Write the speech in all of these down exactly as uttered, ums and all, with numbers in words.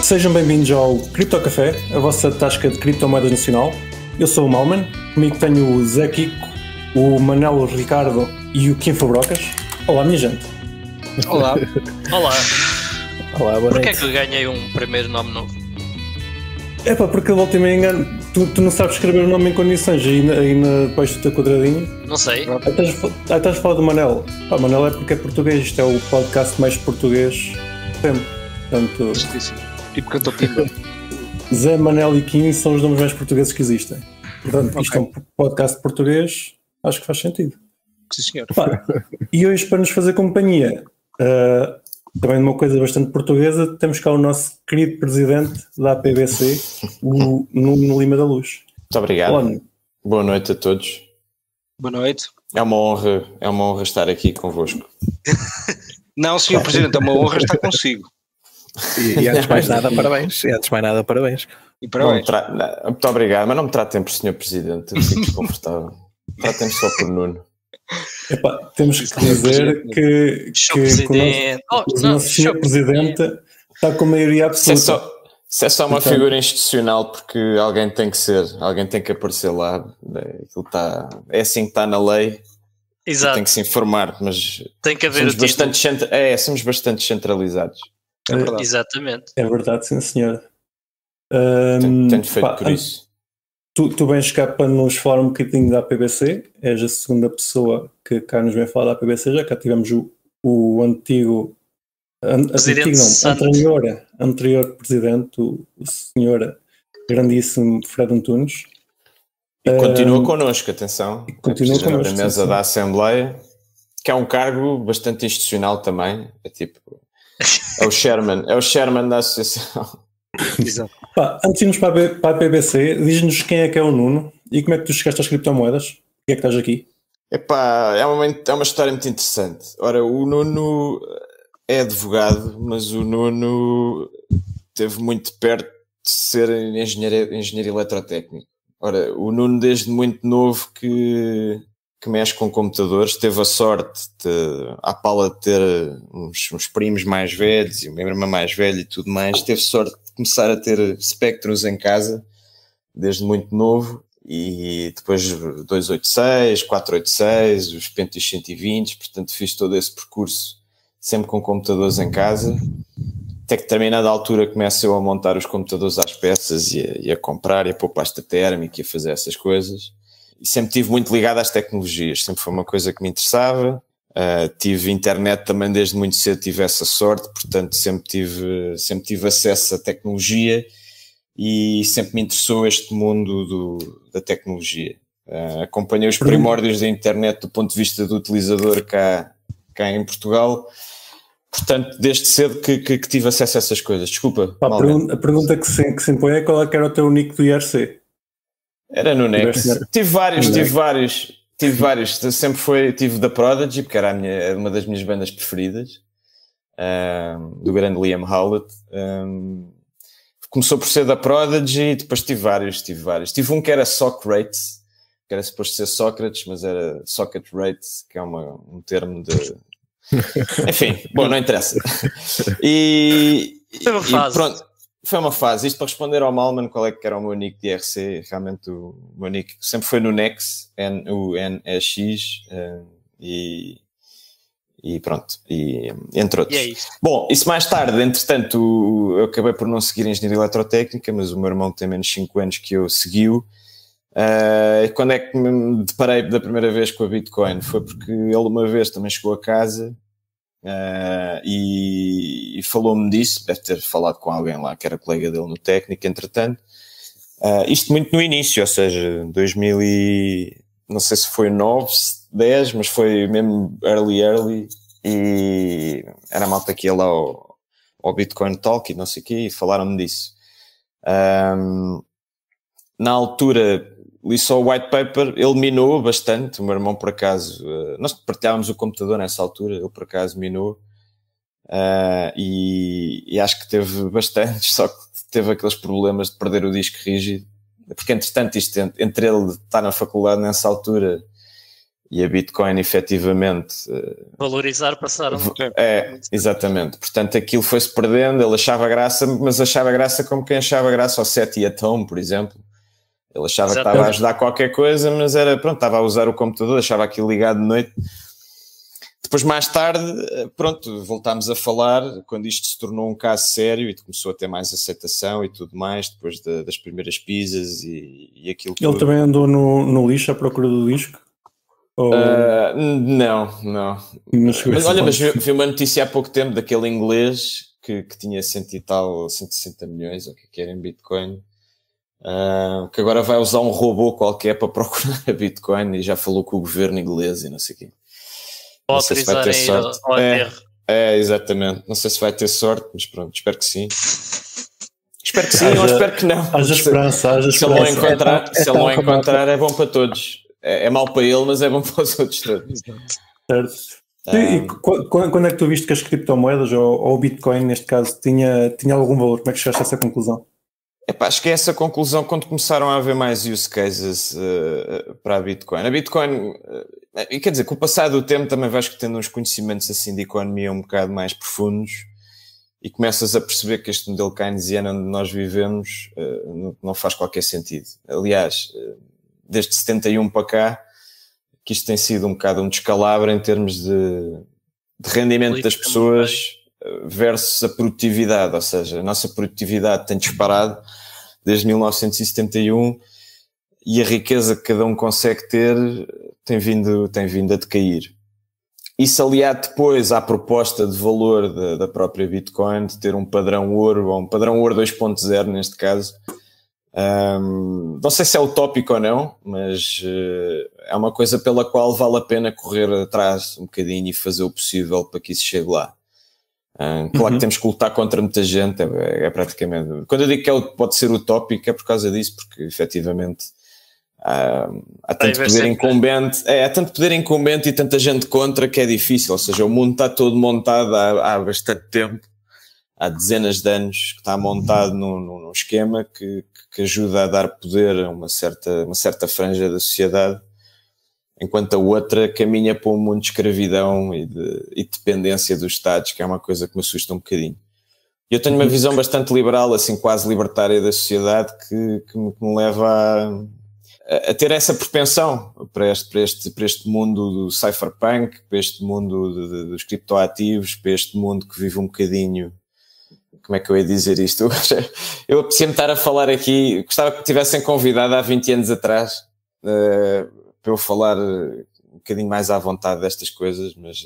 Sejam bem-vindos ao Cripto Café, a vossa tasca de criptomoedas nacional. Eu sou o Malman, comigo tenho o Zé Kiko, o Manel Ricardo e o Kim Fabrocas. Olá, minha gente. Olá. Olá. Olá, boa noite. Porquê é que eu ganhei um primeiro nome novo? É pá, porque eu volto e me engano, tu, tu não sabes escrever o nome em condições aí, na, aí na, debaixo do teu quadradinho. Não sei. Aí estás, aí estás a falar do Manel. Pá, Manel é porque é português, isto é o podcast mais português sempre. Portanto, tipo cantou Pimba. Zé, Manel e Kim são os nomes mais portugueses que existem. Portanto, okay. Isto é um podcast português, acho que faz sentido. Sim, senhor. Pá, e hoje, para nos fazer companhia, uh, também uma coisa bastante portuguesa, temos cá o nosso querido presidente da A P B C, o Nuno Lima da Luz. Muito obrigado. Olá. Boa noite a todos. Boa noite. É uma honra, é uma honra estar aqui convosco. Não, senhor Presidente, é uma honra estar consigo. E, e antes de mais nada, parabéns. E antes de mais nada, parabéns. E parabéns. Tra... Não, muito obrigado, mas não me tratem por senhor Presidente, eu fico desconfortável. Tratem-me só por Nuno. Epá, temos que dizer que, que, que o nosso, oh, nosso senhor Presidente está com maioria absoluta. Se é só, se é só uma então, figura institucional, porque alguém tem que ser, alguém tem que aparecer lá. Aquilo está, é assim que está na lei. Exato. Tem que se informar, mas tem que haver somos, o bastante centra, é, somos bastante centralizados. É verdade. Exatamente. É verdade, sim, senhor. Um, tenho, tenho feito pá, por isso. Tu, tu vens cá para nos falar um bocadinho da A P B C, és a segunda pessoa que cá nos vem falar da A P B C, já cá tivemos o, o antigo, an, antigo não, anterior, anterior presidente, o, o senhor grandíssimo Fred Antunes. E continua um, connosco, atenção, continua é connosco, na mesa sim, da sim. Assembleia, que é um cargo bastante institucional também, é tipo, é o chairman, é o chairman da associação. Exato. Pá, antes de irmos para a, para a P B C, diz-nos quem é que é o Nuno e como é que tu chegaste às criptomoedas? Porquê é que estás aqui? Epá, é, uma, é uma história muito interessante. Ora, o Nuno é advogado, mas o Nuno esteve muito perto de ser engenheiro, engenheiro eletrotécnico. Ora, o Nuno desde muito novo que, que mexe com computadores, teve a sorte de, à pala de ter uns, uns primos mais velhos e uma irmã mais velha e tudo mais, teve sorte de começar a ter Spectrums em casa desde muito novo, e depois duzentos e oitenta e seis, quatrocentos e oitenta e seis, os Pentium cento e vinte, portanto fiz todo esse percurso sempre com computadores em casa, até que a determinada altura começo eu a montar os computadores às peças e a, e a comprar e a pôr pasta térmica e a fazer essas coisas. E sempre estive muito ligado às tecnologias, sempre foi uma coisa que me interessava. Uh, tive internet também desde muito cedo, tive essa sorte, portanto sempre tive, sempre tive acesso à tecnologia e sempre me interessou este mundo do, da tecnologia. Uh, acompanhei os primórdios da internet do ponto de vista do utilizador cá, cá em Portugal, portanto desde cedo que, que, que tive acesso a essas coisas. Desculpa. Pá, a, pergunta, a pergunta que se, que se impõe é qual é que era o teu nick do I R C? Era no Nex. Tive vários, no tive Nex. vários, tive vários. Sempre foi, tive da Prodigy, porque era a minha, uma das minhas bandas preferidas, um, do grande Liam Howlett. Um, começou por ser da Prodigy, depois tive vários, tive vários. Tive um que era Socrates, que era suposto ser Sócrates, mas era Socket Rates, que é uma, um termo de... Enfim, bom, não interessa. E, foi uma fase. E pronto. Foi uma fase. Isto para responder ao Malman, qual é que era o meu nick de I R C, realmente o meu nick sempre foi no Nex, N U N E X, uh, e, e pronto, e, entre outros. E é isso. Bom, isso mais tarde, entretanto, eu acabei por não seguir engenharia eletrotécnica, mas o meu irmão tem menos cinco anos que eu seguiu. Uh, quando é que me deparei da primeira vez com a Bitcoin? Foi porque ele uma vez também chegou a casa, Uh, e, e falou-me disso, deve ter falado com alguém lá que era colega dele no técnico, entretanto, uh, isto muito no início, ou seja, dois mil e não sei se foi nove, dez, mas foi mesmo early early, e era a malta que ia lá ao, ao Bitcoin Talk e não sei o quê, e falaram-me disso. Um, na altura li só o white paper, ele minou bastante, o meu irmão por acaso, uh, nós partilhávamos o computador nessa altura, ele por acaso minou, uh, e, e acho que teve bastantes, só que teve aqueles problemas de perder o disco rígido, porque entretanto isto, entre ele estar na faculdade nessa altura e a Bitcoin efetivamente... Valorizar, passaram. É, exatamente. Portanto, aquilo foi-se perdendo, ele achava graça, mas achava graça como quem achava graça ao SETI at Home, por exemplo. Ele achava Exatamente. que estava a ajudar qualquer coisa, mas era, pronto, estava a usar o computador, achava aquilo ligado de noite. Depois, mais tarde, pronto, voltámos a falar, quando isto se tornou um caso sério e começou a ter mais aceitação e tudo mais, depois de, das primeiras pizzas e, e aquilo Ele tudo. Também andou no, no lixo à procura do disco? Ou... Uh, não, não. Mas, mas olha, mas vi, vi uma notícia há pouco tempo daquele inglês que, que tinha cento e tal, cento e sessenta milhões, ou o que era em Bitcoin, uh, que agora vai usar um robô qualquer para procurar a Bitcoin e já falou com o governo inglês e não sei o quê. Não sei se vai ter sorte. É, é, exatamente. Não sei se vai ter sorte, mas pronto, espero que sim. Espero que sim, haja, ou espero que não. Haja esperança, haja se ele não encontrar, é, é, se ele não encontrar é bom para todos. É, é mau para ele, mas é bom para os outros todos. Certo. Um, e quando, quando é que tu viste que as criptomoedas, ou, ou o Bitcoin neste caso, tinha, tinha algum valor? Como é que chegaste a essa conclusão? Epá, acho que é essa conclusão quando começaram a haver mais use cases uh, para a Bitcoin. A Bitcoin, uh, e quer dizer, com o passar do tempo também vais tendo uns conhecimentos assim de economia um bocado mais profundos e começas a perceber que este modelo keynesiano onde nós vivemos uh, não, não faz qualquer sentido. Aliás, uh, desde setenta e um para cá, que isto tem sido um bocado um descalabro em termos de, de rendimento das pessoas versus a produtividade, ou seja, a nossa produtividade tem disparado desde mil novecentos e setenta e um e a riqueza que cada um consegue ter tem vindo, tem vindo a decair. Isso aliado depois à proposta de valor da, da própria Bitcoin, de ter um padrão ouro, ou um padrão ouro dois ponto zero neste caso. Um, não sei se é utópico ou não, mas uh, é uma coisa pela qual vale a pena correr atrás um bocadinho e fazer o possível para que isso chegue lá. Um, claro uhum. que temos que lutar contra muita gente, é, é praticamente... Quando eu digo que é, pode ser utópico é por causa disso, porque efetivamente há, há tanto poder incumbente, é, há tanto poder incumbente e tanta gente contra que é difícil, ou seja, o mundo está todo montado há, há bastante tempo, há dezenas de anos que está montado num, num esquema que, que ajuda a dar poder a uma certa, uma certa franja da sociedade, enquanto a outra caminha para um mundo de escravidão e de, e de dependência dos Estados, que é uma coisa que me assusta um bocadinho. Eu tenho uma visão bastante liberal, assim quase libertária da sociedade, que, que, me, que me leva a, a ter essa propensão para este, para, este, para este mundo do cypherpunk, para este mundo de, de, dos criptoativos, para este mundo que vive um bocadinho... Como é que eu ia dizer isto? Eu aprecia-me estar a falar aqui, gostava que me tivessem convidado há vinte anos atrás, uh, para eu falar um bocadinho mais à vontade destas coisas, mas...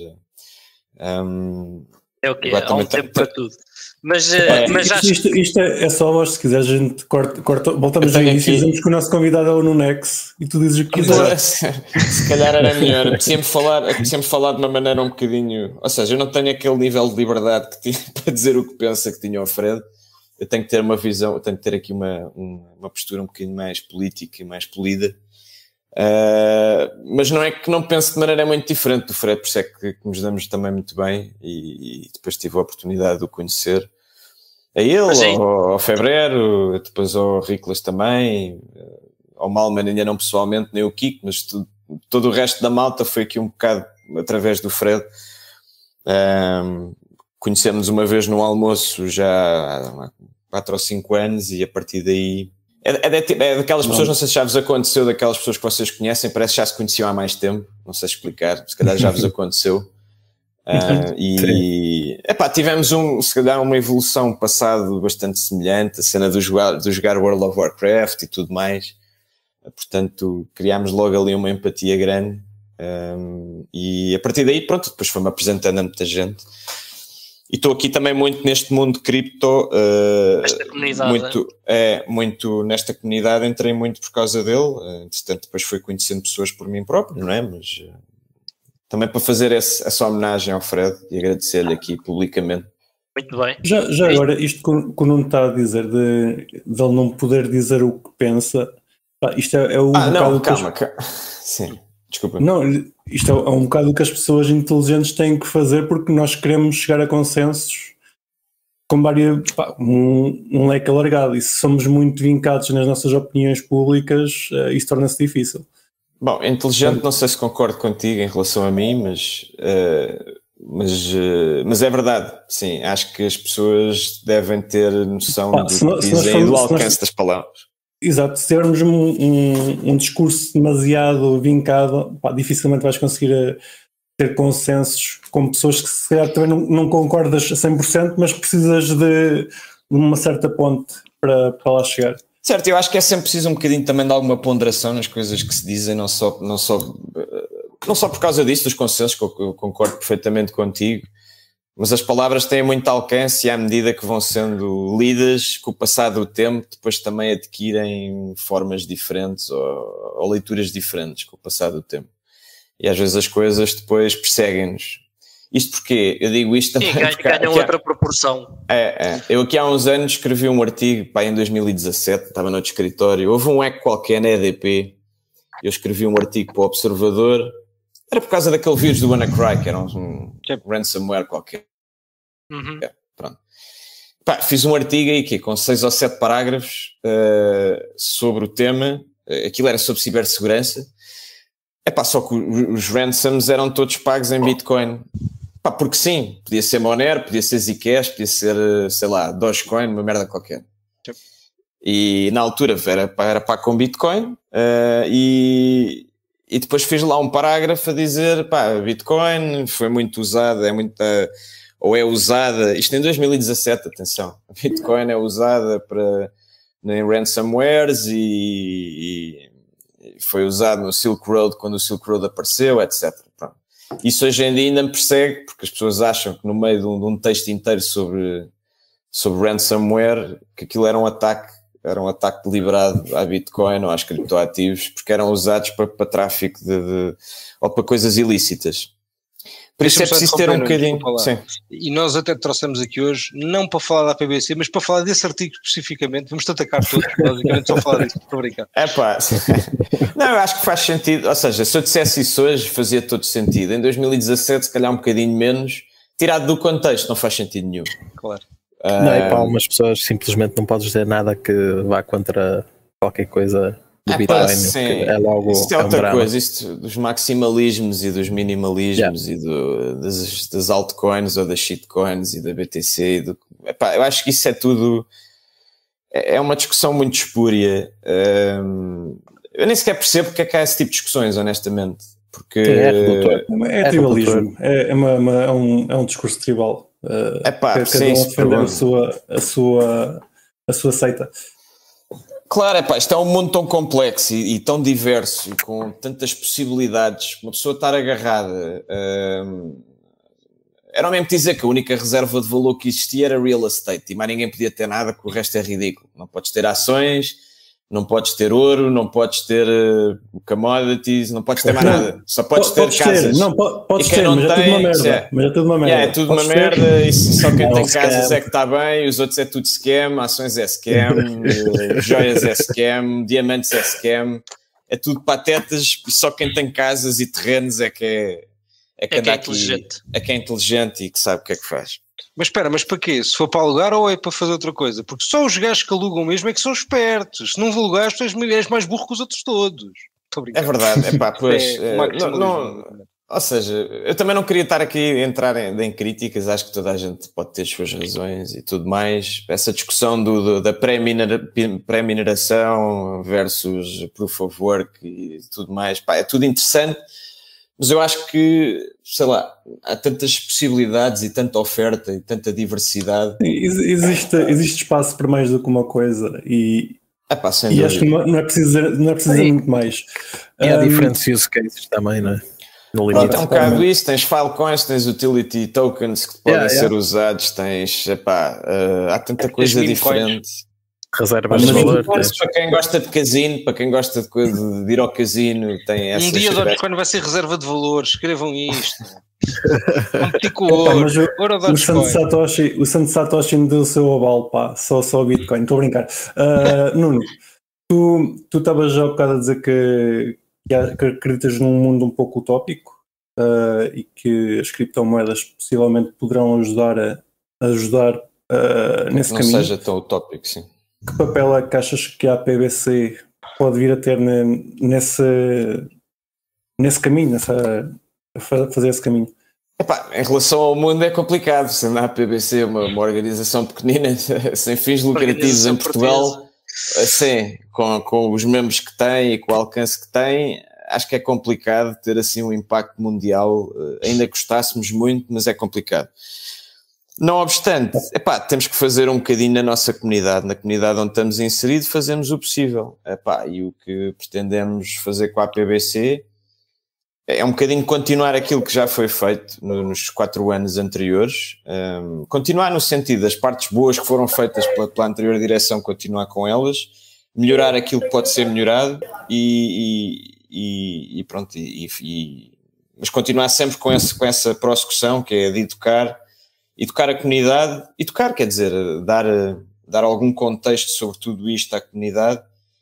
Um, é o quê? Há um tempo para tudo. Mas, é, mas isto, acho isto, isto é, é só, mas se quiser a gente corta, corta, voltamos ao início e dizemos que o nosso convidado é o Nunex e tu dizes o que quiseres. Se calhar era melhor. Apetecia-me falar, apetecia-me falar de uma maneira um bocadinho... Ou seja, eu não tenho aquele nível de liberdade que tinha para dizer o que pensa que tinha o Fred. Eu tenho que ter uma visão, eu tenho que ter aqui uma, uma postura um bocadinho mais política e mais polida. Uh, mas não é que não penso de maneira muito diferente do Fred, por isso é que, que nos damos também muito bem e, e depois tive a oportunidade de o conhecer a ele, ao, ao Febrero, depois ao Riclas também, ao Malman ainda não pessoalmente, nem o Kiko, mas tu, todo o resto da malta foi aqui um bocado através do Fred. Um, conhecemos uma vez no almoço já há quatro ou cinco anos e a partir daí É, é, de, é daquelas pessoas, não sei se já vos aconteceu, daquelas pessoas que vocês conhecem, parece que já se conheciam há mais tempo, não sei explicar, se calhar já vos aconteceu. Uh, e epá, tivemos um, se calhar uma evolução passado bastante semelhante, a cena do jogar, do jogar World of Warcraft e tudo mais. Uh, portanto, criámos logo ali uma empatia grande. Um, e a partir daí, pronto, depois foi-me apresentando a muita gente. E estou aqui também muito neste mundo de cripto, uh, Esta comunidade, muito, é, muito nesta comunidade, entrei muito por causa dele, uh, entretanto depois fui conhecendo pessoas por mim próprio, não é? Mas uh, também para fazer esse, essa homenagem ao Fred e agradecer-lhe aqui publicamente. Muito bem. Já, já agora, isto que o Nuno está a dizer, de, de ele não poder dizer o que pensa, pá, isto é, é o Ah, não, bocado calma, que as... calma. Sim. Desculpa. Não, isto é um bocado o que as pessoas inteligentes têm que fazer, porque nós queremos chegar a consensos com várias, pá, um, um leque alargado, e se somos muito vincados nas nossas opiniões públicas, uh, isso torna-se difícil. Bom, inteligente, não sei se concordo contigo em relação a mim, mas, uh, mas, uh, mas é verdade, sim, acho que as pessoas devem ter noção ah, do que dizem e do alcance nós, das palavras. Exato, se tivermos um, um, um discurso demasiado vincado, pá, dificilmente vais conseguir ter consensos com pessoas que se calhar também não, não concordas a cem por cento, mas precisas de uma certa ponte para, para lá chegar. Certo, eu acho que é sempre preciso um bocadinho também de alguma ponderação nas coisas que se dizem, não só, não só, não só por causa disso, dos consensos, que eu, eu concordo perfeitamente contigo, mas as palavras têm muito alcance e à medida que vão sendo lidas, com o passar do tempo, depois também adquirem formas diferentes ou, ou leituras diferentes com o passar do tempo. E às vezes as coisas depois perseguem-nos. Isto porque eu digo isto também. E ganham, porque, ganham outra proporção. É, é. Eu aqui há uns anos escrevi um artigo, pá, em dois mil e dezassete, estava no outro escritório, houve um eco qualquer na E D P, eu escrevi um artigo para o Observador, era por causa daquele vírus do WannaCry, que era um, um ransomware qualquer. Uhum. É, pronto. Pá, fiz um artigo aí que, com seis ou sete parágrafos uh, sobre o tema, uh, aquilo era sobre cibersegurança. É pá, só que os ransoms eram todos pagos em Bitcoin. Pá, porque sim, podia ser Monero, podia ser Zcash, podia ser, sei lá, Dogecoin, uma merda qualquer. Sim. E na altura era, era pago com Bitcoin uh, e, e depois fiz lá um parágrafo a dizer, pá, Bitcoin foi muito usada, é muita, ou é usada, isto em dois mil e dezassete, atenção, Bitcoin é usada para, em ransomwares e, e foi usado no Silk Road quando o Silk Road apareceu, etcétera. Pronto. Isso hoje em dia ainda me persegue, porque as pessoas acham que no meio de um, de um texto inteiro sobre, sobre ransomware, que aquilo era um ataque, era um ataque deliberado à Bitcoin ou às criptoativos, porque eram usados para, para tráfico de, de, ou para coisas ilícitas. Por isso é preciso ter um bocadinho. Sim. E nós até trouxemos aqui hoje, não para falar da P B C, mas para falar desse artigo especificamente. Vamos-te atacar todos, basicamente só falar disso, estou a brincar. É pá, não, eu acho que faz sentido. Ou seja, se eu dissesse isso hoje, fazia todo sentido. Em dois mil e dezassete, se calhar um bocadinho menos, tirado do contexto, não faz sentido nenhum. Claro. Uh, não, e para algumas pessoas simplesmente não podes dizer nada que vá contra qualquer coisa. Do é, Bitcoin, pá, sim. É logo, isto é, é outra um coisa, isto dos maximalismos e dos minimalismos, yeah, e do, das, das altcoins ou das shitcoins e da B T C. E do, epá, eu acho que isso é tudo, é uma discussão muito espúria. Um, eu nem sequer percebo porque é que há esse tipo de discussões, honestamente. Porque é, é, é tribalismo, é, é, uma, uma, é, um, é um discurso tribal. Uh, epá, cada sim, um a defender a sua, a, sua, a sua seita. Claro, é pá, isto é um mundo tão complexo e, e tão diverso e com tantas possibilidades. Uma pessoa estar agarrada. Hum, era o mesmo dizer que a única reserva de valor que existia era real estate e mais ninguém podia ter nada, que o resto é ridículo. Não podes ter ações, não podes ter ouro, não podes ter uh, commodities, não podes ter mais nada. Só podes ter podes casas. Ter. Não, podes e quem ter, não mas, tem, é tudo uma merda, é, mas é tudo uma merda. Yeah, é tudo podes uma ter. merda e só quem é tem um casas scam. é que está bem, os outros é tudo scam, ações é scam, uh, joias é scam, diamantes é scam, é tudo patetas e só quem tem casas e terrenos é que é, é, que é, que é aqui, inteligente. É que é inteligente e que sabe o que é que faz. Mas espera, mas para quê? Se for para alugar ou é para fazer outra coisa? Porque só os gajos que alugam mesmo é que são espertos. Se não alugares, tu és és mais burro que os outros todos. É verdade, é pá, pois... é, não, não, ou seja, eu também não queria estar aqui a entrar em, em críticas, acho que toda a gente pode ter as suas razões e tudo mais. Essa discussão do, do, da pré-mineração versus proof of work e tudo mais, pá, é tudo interessante. Mas eu acho que, sei lá, há tantas possibilidades e tanta oferta e tanta diversidade. Existe, existe espaço para mais do que uma coisa e, Epá, e acho que não, não é preciso dizer, não é preciso dizer muito mais. E há um, diferentes use cases também, não é? No limite. Pronto, é um bocado isso, tens filecoins, tens utility tokens que podem yeah, ser yeah. usados, tens, epá, uh, há tanta coisa diferente. Reservas de valor. Para quem gosta de casino, para quem gosta de, coisa, de ir ao casino, tem essa. Um dia Dogecoin vai ser reserva de valor, escrevam isto. Competir com o ouro. Mas o, ouro o, Santo Satoshi, o Santo Satoshi me deu o seu aval, pá, só, só o Bitcoin, estou a brincar. Uh, Nuno, tu estavas já há bocado a dizer que, que acreditas num mundo um pouco utópico uh, e que as criptomoedas possivelmente poderão ajudar a, a ajudar uh, nesse não caminho. Não seja tão utópico, sim. Que papel é que achas que a P B C pode vir a ter nesse, nesse caminho, nessa, a fazer esse caminho? Epá, em relação ao mundo é complicado, sendo a P B C uma, uma organização pequenina, sem fins lucrativos em Portugal, assim, com, com os membros que tem e com o alcance que tem, acho que é complicado ter assim um impacto mundial, ainda gostássemos muito, mas é complicado. Não obstante, epá, temos que fazer um bocadinho na nossa comunidade, na comunidade onde estamos inseridos, fazemos o possível. Epá, e o que pretendemos fazer com a P B C é um bocadinho continuar aquilo que já foi feito nos quatro anos anteriores, um, continuar no sentido das partes boas que foram feitas pela, pela anterior direção, continuar com elas, melhorar aquilo que pode ser melhorado e, e, e pronto, e, e, mas continuar sempre com, esse, com essa prossecução que é de educar, educar a comunidade, educar quer dizer, dar, dar algum contexto sobre tudo isto à comunidade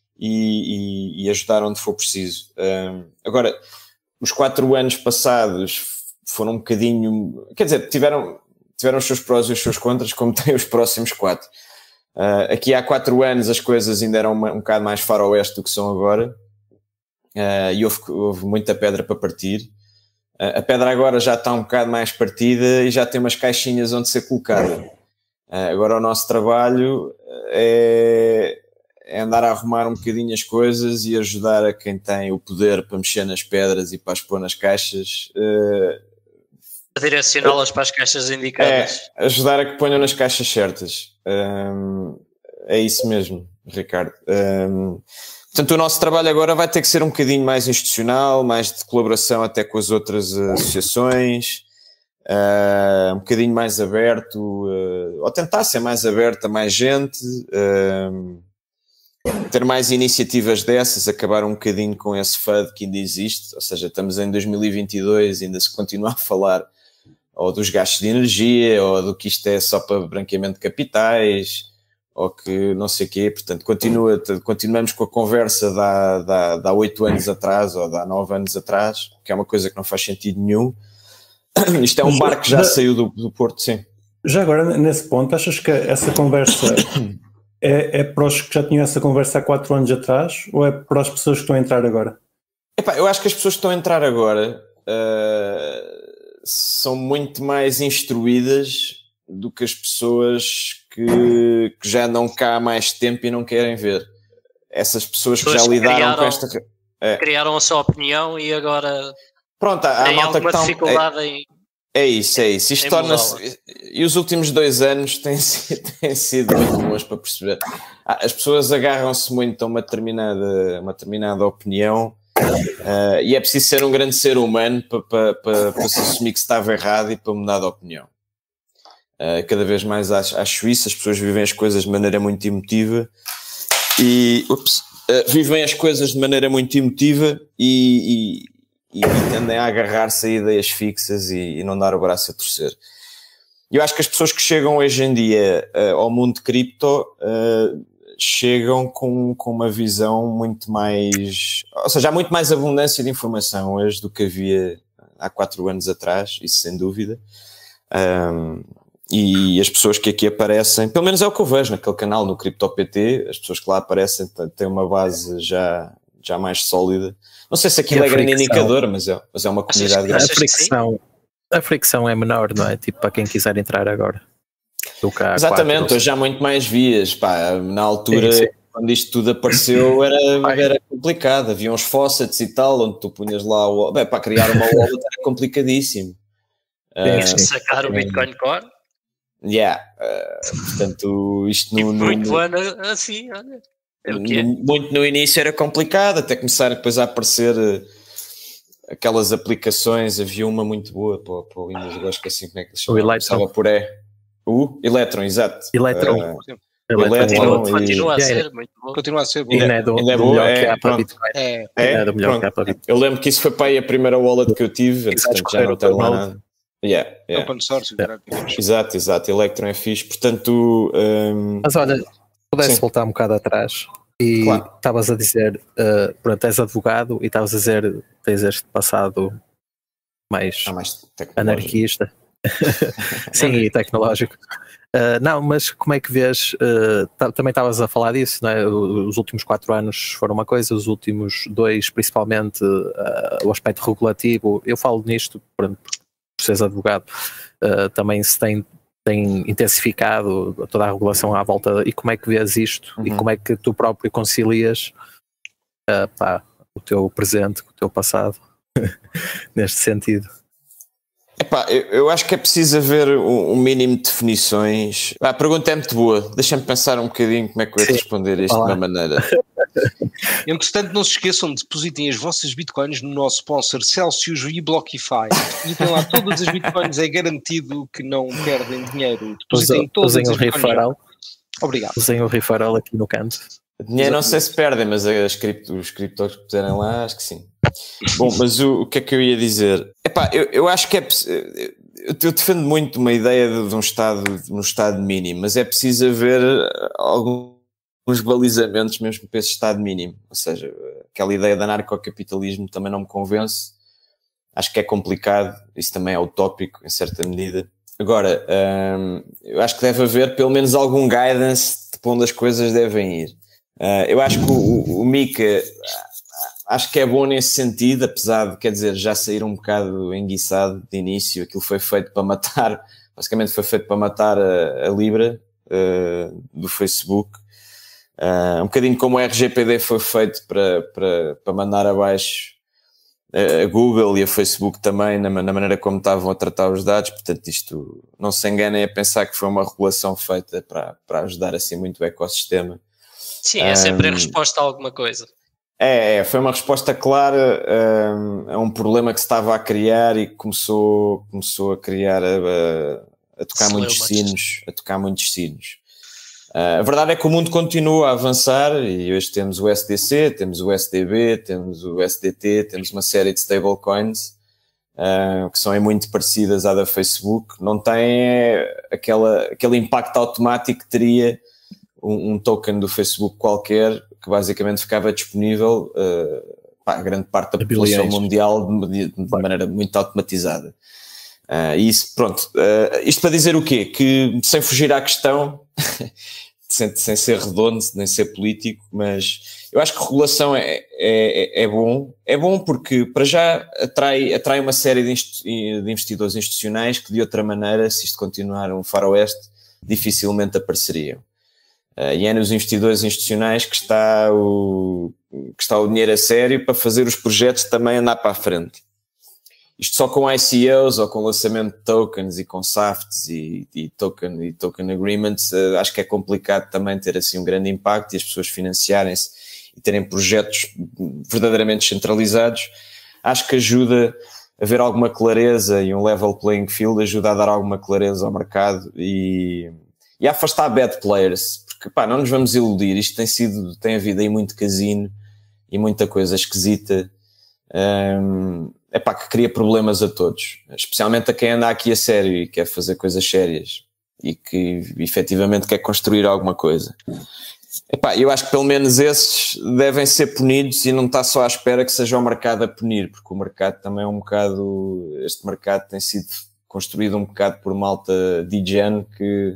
e, e, e ajudar onde for preciso. Um, agora, os quatro anos passados foram um bocadinho, quer dizer, tiveram, tiveram os seus prós e os seus contras, como têm os próximos quatro. Uh, aqui há quatro anos as coisas ainda eram uma, um bocado mais faroeste do que são agora, uh, e houve, houve muita pedra para partir. Uh, a pedra agora já está um bocado mais partida e já tem umas caixinhas onde ser colocada. Uh, agora o nosso trabalho é... é andar a arrumar um bocadinho as coisas e ajudar a quem tem o poder para mexer nas pedras e para as pôr nas caixas. Uh, Direcioná-las uh, para as caixas indicadas. É, ajudar a que ponham nas caixas certas. Um, é isso mesmo, Ricardo. Um, portanto, o nosso trabalho agora vai ter que ser um bocadinho mais institucional, mais de colaboração até com as outras associações, uh, um bocadinho mais aberto, uh, ou tentar ser mais aberto a mais gente, uh, ter mais iniciativas dessas, acabar um bocadinho com esse F U D que ainda existe, ou seja, estamos em dois mil e vinte e dois, ainda se continua a falar ou dos gastos de energia, ou do que isto é só para branqueamento de capitais, ou que não sei o quê, portanto continua, continuamos com a conversa de há, de, há, de há oito anos atrás, ou de há nove anos atrás, que é uma coisa que não faz sentido nenhum. Isto é um barco que já saiu do, do Porto, sim. Já agora, nesse ponto, achas que essa conversa... É, é para os que já tinham essa conversa há quatro anos atrás ou é para as pessoas que estão a entrar agora? Epá, eu acho que as pessoas que estão a entrar agora uh, são muito mais instruídas do que as pessoas que, que já andam cá há mais tempo e não querem ver. Essas pessoas que já lidaram criaram, com esta... É. Criaram a sua opinião e agora... Pronto, há, há malta que alguma dificuldade é, em... É isso, é isso. Isto torna-se... E os últimos dois anos têm sido, têm sido muito bons para perceber. As pessoas agarram-se muito a uma determinada, uma determinada opinião uh, e é preciso ser um grande ser humano para, para, para, para se assumir que se estava errado e para mudar de opinião. Uh, cada vez mais acho, acho isso. As pessoas vivem as coisas de maneira muito emotiva e... Ups, uh, vivem as coisas de maneira muito emotiva e... e E, e tendem a agarrar-se a ideias fixas e, e não dar o braço a torcer. Eu acho que as pessoas que chegam hoje em dia uh, ao mundo de cripto uh, chegam com, com uma visão muito mais... Ou seja, há muito mais abundância de informação hoje do que havia há quatro anos atrás, isso sem dúvida. Um, e as pessoas que aqui aparecem, pelo menos é o que eu vejo naquele canal, no CryptoPT, as pessoas que lá aparecem têm uma base já, já mais sólida. Não sei se aquilo é grande indicador, mas é, mas é uma comunidade grande. A fricção, a fricção é menor, não é? Tipo, para quem quiser entrar agora. Do que há Exatamente, quatro, hoje há muito mais vias. Pá, na altura, sim, sim. Quando isto tudo apareceu, era, era complicado. Havia uns faucets e tal, onde tu punhas lá o... Bem, para criar uma wallet era complicadíssimo. Tinhas uh, que sacar o Bitcoin Core. Yeah. Uh, portanto, isto no... E muito no, ano assim, olha. É o que é. Muito no início era complicado, até começar depois a aparecer uh, aquelas aplicações. Havia uma muito boa para, para o Windows, eu acho que assim, como é que se chama? O Electron. Por E. O Electron, exato. Electron. Uh, Electron e... continua a ser muito bom. Continua a ser bom. Ainda é do, ainda é do boa, melhor é, que há para pronto. Bitcoin. É, é, é do melhor que há para Bitcoin. Eu lembro que isso foi para aí a primeira wallet que eu tive, portanto já não tenho lá nada. Yeah, yeah. Open source, yeah. Exato, exato. Electron é fixe, portanto... Um... Mas olha, pudesse Sim. voltar um bocado atrás e estavas claro. a dizer, uh, pronto, és advogado e estavas a dizer, tens este passado mais, ah, mais anarquista. Sim, e tecnológico. Uh, não, mas como é que vês, uh, também estavas a falar disso, não é? Os últimos quatro anos foram uma coisa, os últimos dois, principalmente uh, o aspecto regulativo, eu falo nisto por, por seres advogado, uh, também se tem, tem intensificado toda a regulação à volta, e como é que vês isto, uhum. e como é que tu próprio concilias uh, pá, o teu presente com o teu passado, neste sentido? Epá, eu, eu acho que é preciso haver um, um mínimo de definições. Ah, a pergunta é muito boa, deixa-me pensar um bocadinho como é que eu ia responder a isto de uma maneira. Entretanto, não se esqueçam de depositem as vossas bitcoins no nosso sponsor Celsius e Blockify. E tem lá todas as bitcoins, é garantido que não perdem dinheiro. Depositem todas as bitcoins. Obrigado. Usem o referral aqui no canto. Dinheiro não sei se perdem, mas as cripto, os criptos que puserem lá, acho que sim. Bom, mas o, o que é que eu ia dizer? Epá, eu, eu acho que é... Eu, eu defendo muito uma ideia de, de um Estado, de um Estado mínimo, mas é preciso haver alguns balizamentos mesmo para esse Estado mínimo. Ou seja, aquela ideia de anarcocapitalismo também não me convence. Acho que é complicado, isso também é utópico, em certa medida. Agora, hum, eu acho que deve haver pelo menos algum guidance de para onde as coisas devem ir. Uh, eu acho que o, o Mika, acho que é bom nesse sentido, apesar de, quer dizer, já sair um bocado enguiçado de início. Aquilo foi feito para matar, basicamente foi feito para matar a, a Libra uh, do Facebook. Uh, um bocadinho como o R G P D foi feito para, para, para mandar abaixo a Google e a Facebook também, na, na maneira como estavam a tratar os dados. Portanto, isto, não se enganem a pensar que foi uma regulação feita para, para ajudar assim muito o ecossistema. Sim, é sempre um, a resposta a alguma coisa. É, é, foi uma resposta clara um, a um problema que se estava a criar e que começou, começou a criar, a, a, a tocar Sleu muitos sinos, a tocar muitos sinos. Uh, a verdade é que o mundo continua a avançar e hoje temos o S D C, temos o S D B, temos o S D T, temos uma série de stablecoins uh, que são muito parecidas à da Facebook. Não tem aquela, aquele impacto automático que teria um, um token do Facebook qualquer, que basicamente ficava disponível uh, para a grande parte da população mundial de, de maneira muito automatizada. Uh, e isso, pronto, uh, isto para dizer o quê? Que, sem fugir à questão, sem, sem ser redondo, nem ser político, mas eu acho que regulação é, é, é bom. É bom porque, para já, atrai, atrai uma série de, inst, de investidores institucionais que, de outra maneira, se isto continuar um faroeste, dificilmente apareceriam. Uh, e é nos investidores institucionais que está, o, que está o dinheiro a sério para fazer os projetos também andar para a frente. Isto só com I C Os ou com lançamento de tokens e com S A F Ts e, e, token, e token agreements, uh, acho que é complicado também ter assim um grande impacto e as pessoas financiarem-se e terem projetos verdadeiramente centralizados. Acho que ajuda a haver alguma clareza e um level playing field, ajuda a dar alguma clareza ao mercado e, e a afastar bad players, porque pá, não nos vamos iludir, isto tem sido, tem havido aí muito casino e muita coisa esquisita. Um, epá, que cria problemas a todos, especialmente a quem anda aqui a sério e quer fazer coisas sérias e que efetivamente quer construir alguma coisa. Epá, eu acho que pelo menos esses devem ser punidos e não está só à espera que seja o mercado a punir, porque o mercado também é um bocado, este mercado tem sido construído um bocado por malta degen que,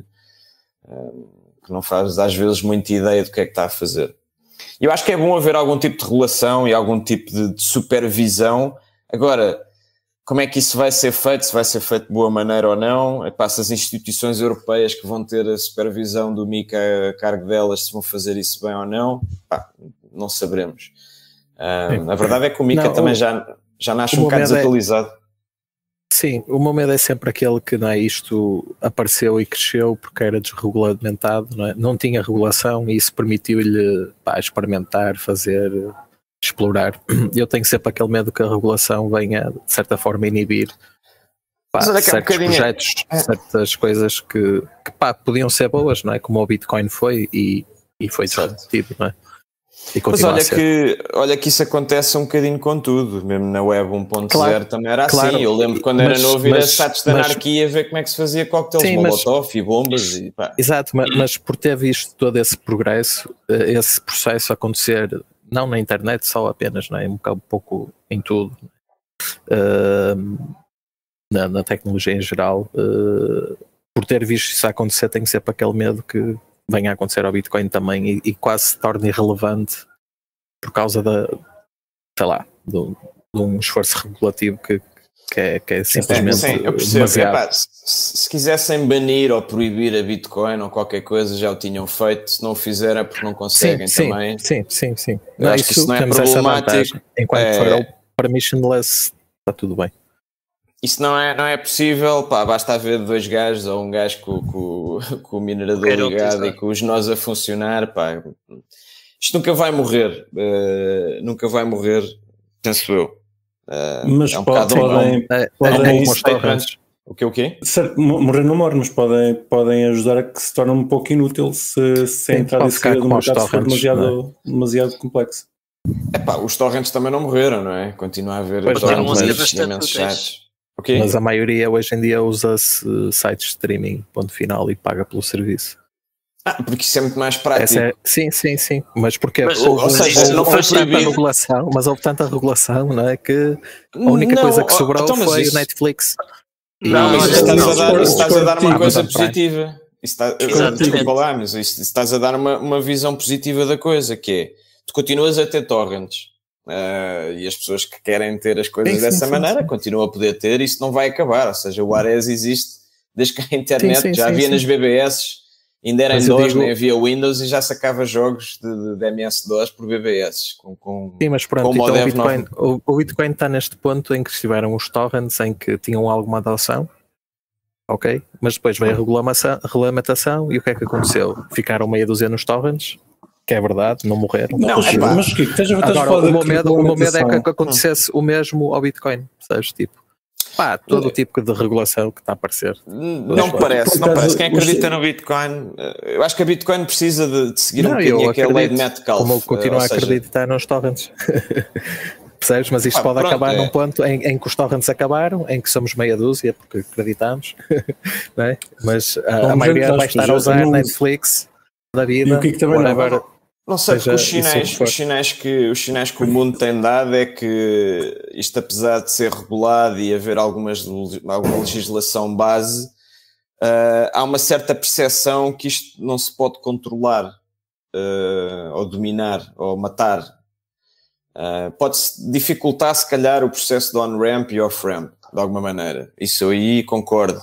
que não faz às vezes muita ideia do que é que está a fazer. Eu acho que é bom haver algum tipo de regulação e algum tipo de, de supervisão. Agora, como é que isso vai ser feito? Se vai ser feito de boa maneira ou não? Epá, se as instituições europeias que vão ter a supervisão do Mika a cargo delas, se vão fazer isso bem ou não, epá, não saberemos. Um, a verdade é que o Mika não, também o, já, já nasce um bocado desatualizado. É, sim, o meu medo é sempre aquele que, não é, isto apareceu e cresceu porque era desregulamentado, não é? Não tinha regulação e isso permitiu-lhe, pá, experimentar, fazer, explorar. Eu tenho sempre aquele medo que a regulação venha, de certa forma, inibir, pá, certos um projetos, é. certas coisas que, que pá, podiam ser boas, não é? Como o Bitcoin foi e, e foi disruptivo, não é? Mas olha que, olha que isso acontece um bocadinho com tudo, mesmo na web um ponto zero claro, também era claro, assim. Eu lembro quando mas, era novo ir a sites de anarquia ver como é que se fazia coquetéis molotov e bombas. E, pá. Exato, mas, mas por ter visto todo esse progresso, esse processo acontecer, não na internet só apenas, não é? Um pouco em tudo. Uh, na, na tecnologia em geral, uh, por ter visto isso acontecer, tenho sempre aquele medo que venha a acontecer ao Bitcoin também e, e quase se torne irrelevante por causa da, sei lá, de, de um esforço regulativo que, que, é, que é simplesmente sim, eu percebo. demasiado. Epá, se, se quisessem banir ou proibir a Bitcoin ou qualquer coisa, já o tinham feito. Se não o fizerem é porque não conseguem sim, também. Sim, sim, sim. Eu não, acho que isso não é problemático. Enquanto é... for o permissionless, está tudo bem. Isso não é, não é possível, pá, basta haver dois gajos ou um gajo com, com, com o minerador ligado e com os nós a funcionar, pá. Isto nunca vai morrer, uh, nunca vai morrer, penso eu. Uh, mas é um pode, podem, é, podem é, o que o quê? Certo, morrer não morre, mas podem, podem ajudar a que se torne um pouco inútil se, se a entrada e saída do mercado for demasiado, é? demasiado complexo. É pá, os torrents também não morreram, não é? Continua a haver torrents imensos sites. Okay. Mas a maioria hoje em dia usa-se sites de streaming, ponto final, e paga pelo serviço. Ah, porque isso é muito mais prático. É, sim, sim, sim. Mas porque mas, houve, ou seja, houve, não foi houve tanta regulação, mas houve tanta regulação, não é? Que a única não, coisa que sobrou então, foi isso... o Netflix. Não, mas isso estás, a dar, isso estás a dar uma ah, coisa Amazon positiva. Isso está, desculpa lá, mas isso, estás a dar uma, uma visão positiva da coisa, que é, tu continuas a ter torrents. Uh, e as pessoas que querem ter as coisas sim, dessa sim, maneira sim. continuam a poder ter, isso não vai acabar, ou seja, o Ares existe desde que a internet sim, sim, já havia sim, nas sim. B B S, ainda era em DOS, digo... nem havia Windows e já sacava jogos de, de M S DOS por B B S com, com, sim, mas pronto, com então o, Bitcoin, o, o Bitcoin está neste ponto em que estiveram os torrents em que tinham alguma adoção, ok, mas depois veio a regulamentação, regulamentação e o que é que aconteceu? Ficaram meia dúzia nos torrents, que é verdade, não morreram. Não, é pá. Mas que agora, o meu medo, o meu medo é que acontecesse hum. o mesmo ao Bitcoin, sabes? Tipo, pá, todo o tipo de regulação que está a aparecer. Não me parece, não parece. Quem acredita no Bitcoin, eu acho que a Bitcoin precisa de, de seguir não, um bocadinho aquela lei de Metcalfe. Como eu continuo a acreditar nos torrents. Percebes? Mas isto ah, pode pronto, acabar é. num ponto em, em que os torrents acabaram, em que somos meia dúzia, porque acreditamos, não é? Mas a, a maioria vai estar a usar não... Netflix da vida, e o que, é que também whatever. Não, não sei, porque os sinais, os, sinais que, os sinais que o mundo tem dado é que isto, apesar de ser regulado e haver algumas, alguma legislação base, uh, há uma certa percepção que isto não se pode controlar, uh, ou dominar, ou matar. Uh, pode-se dificultar, se calhar, o processo de on-ramp e off-ramp, de alguma maneira. Isso aí concordo.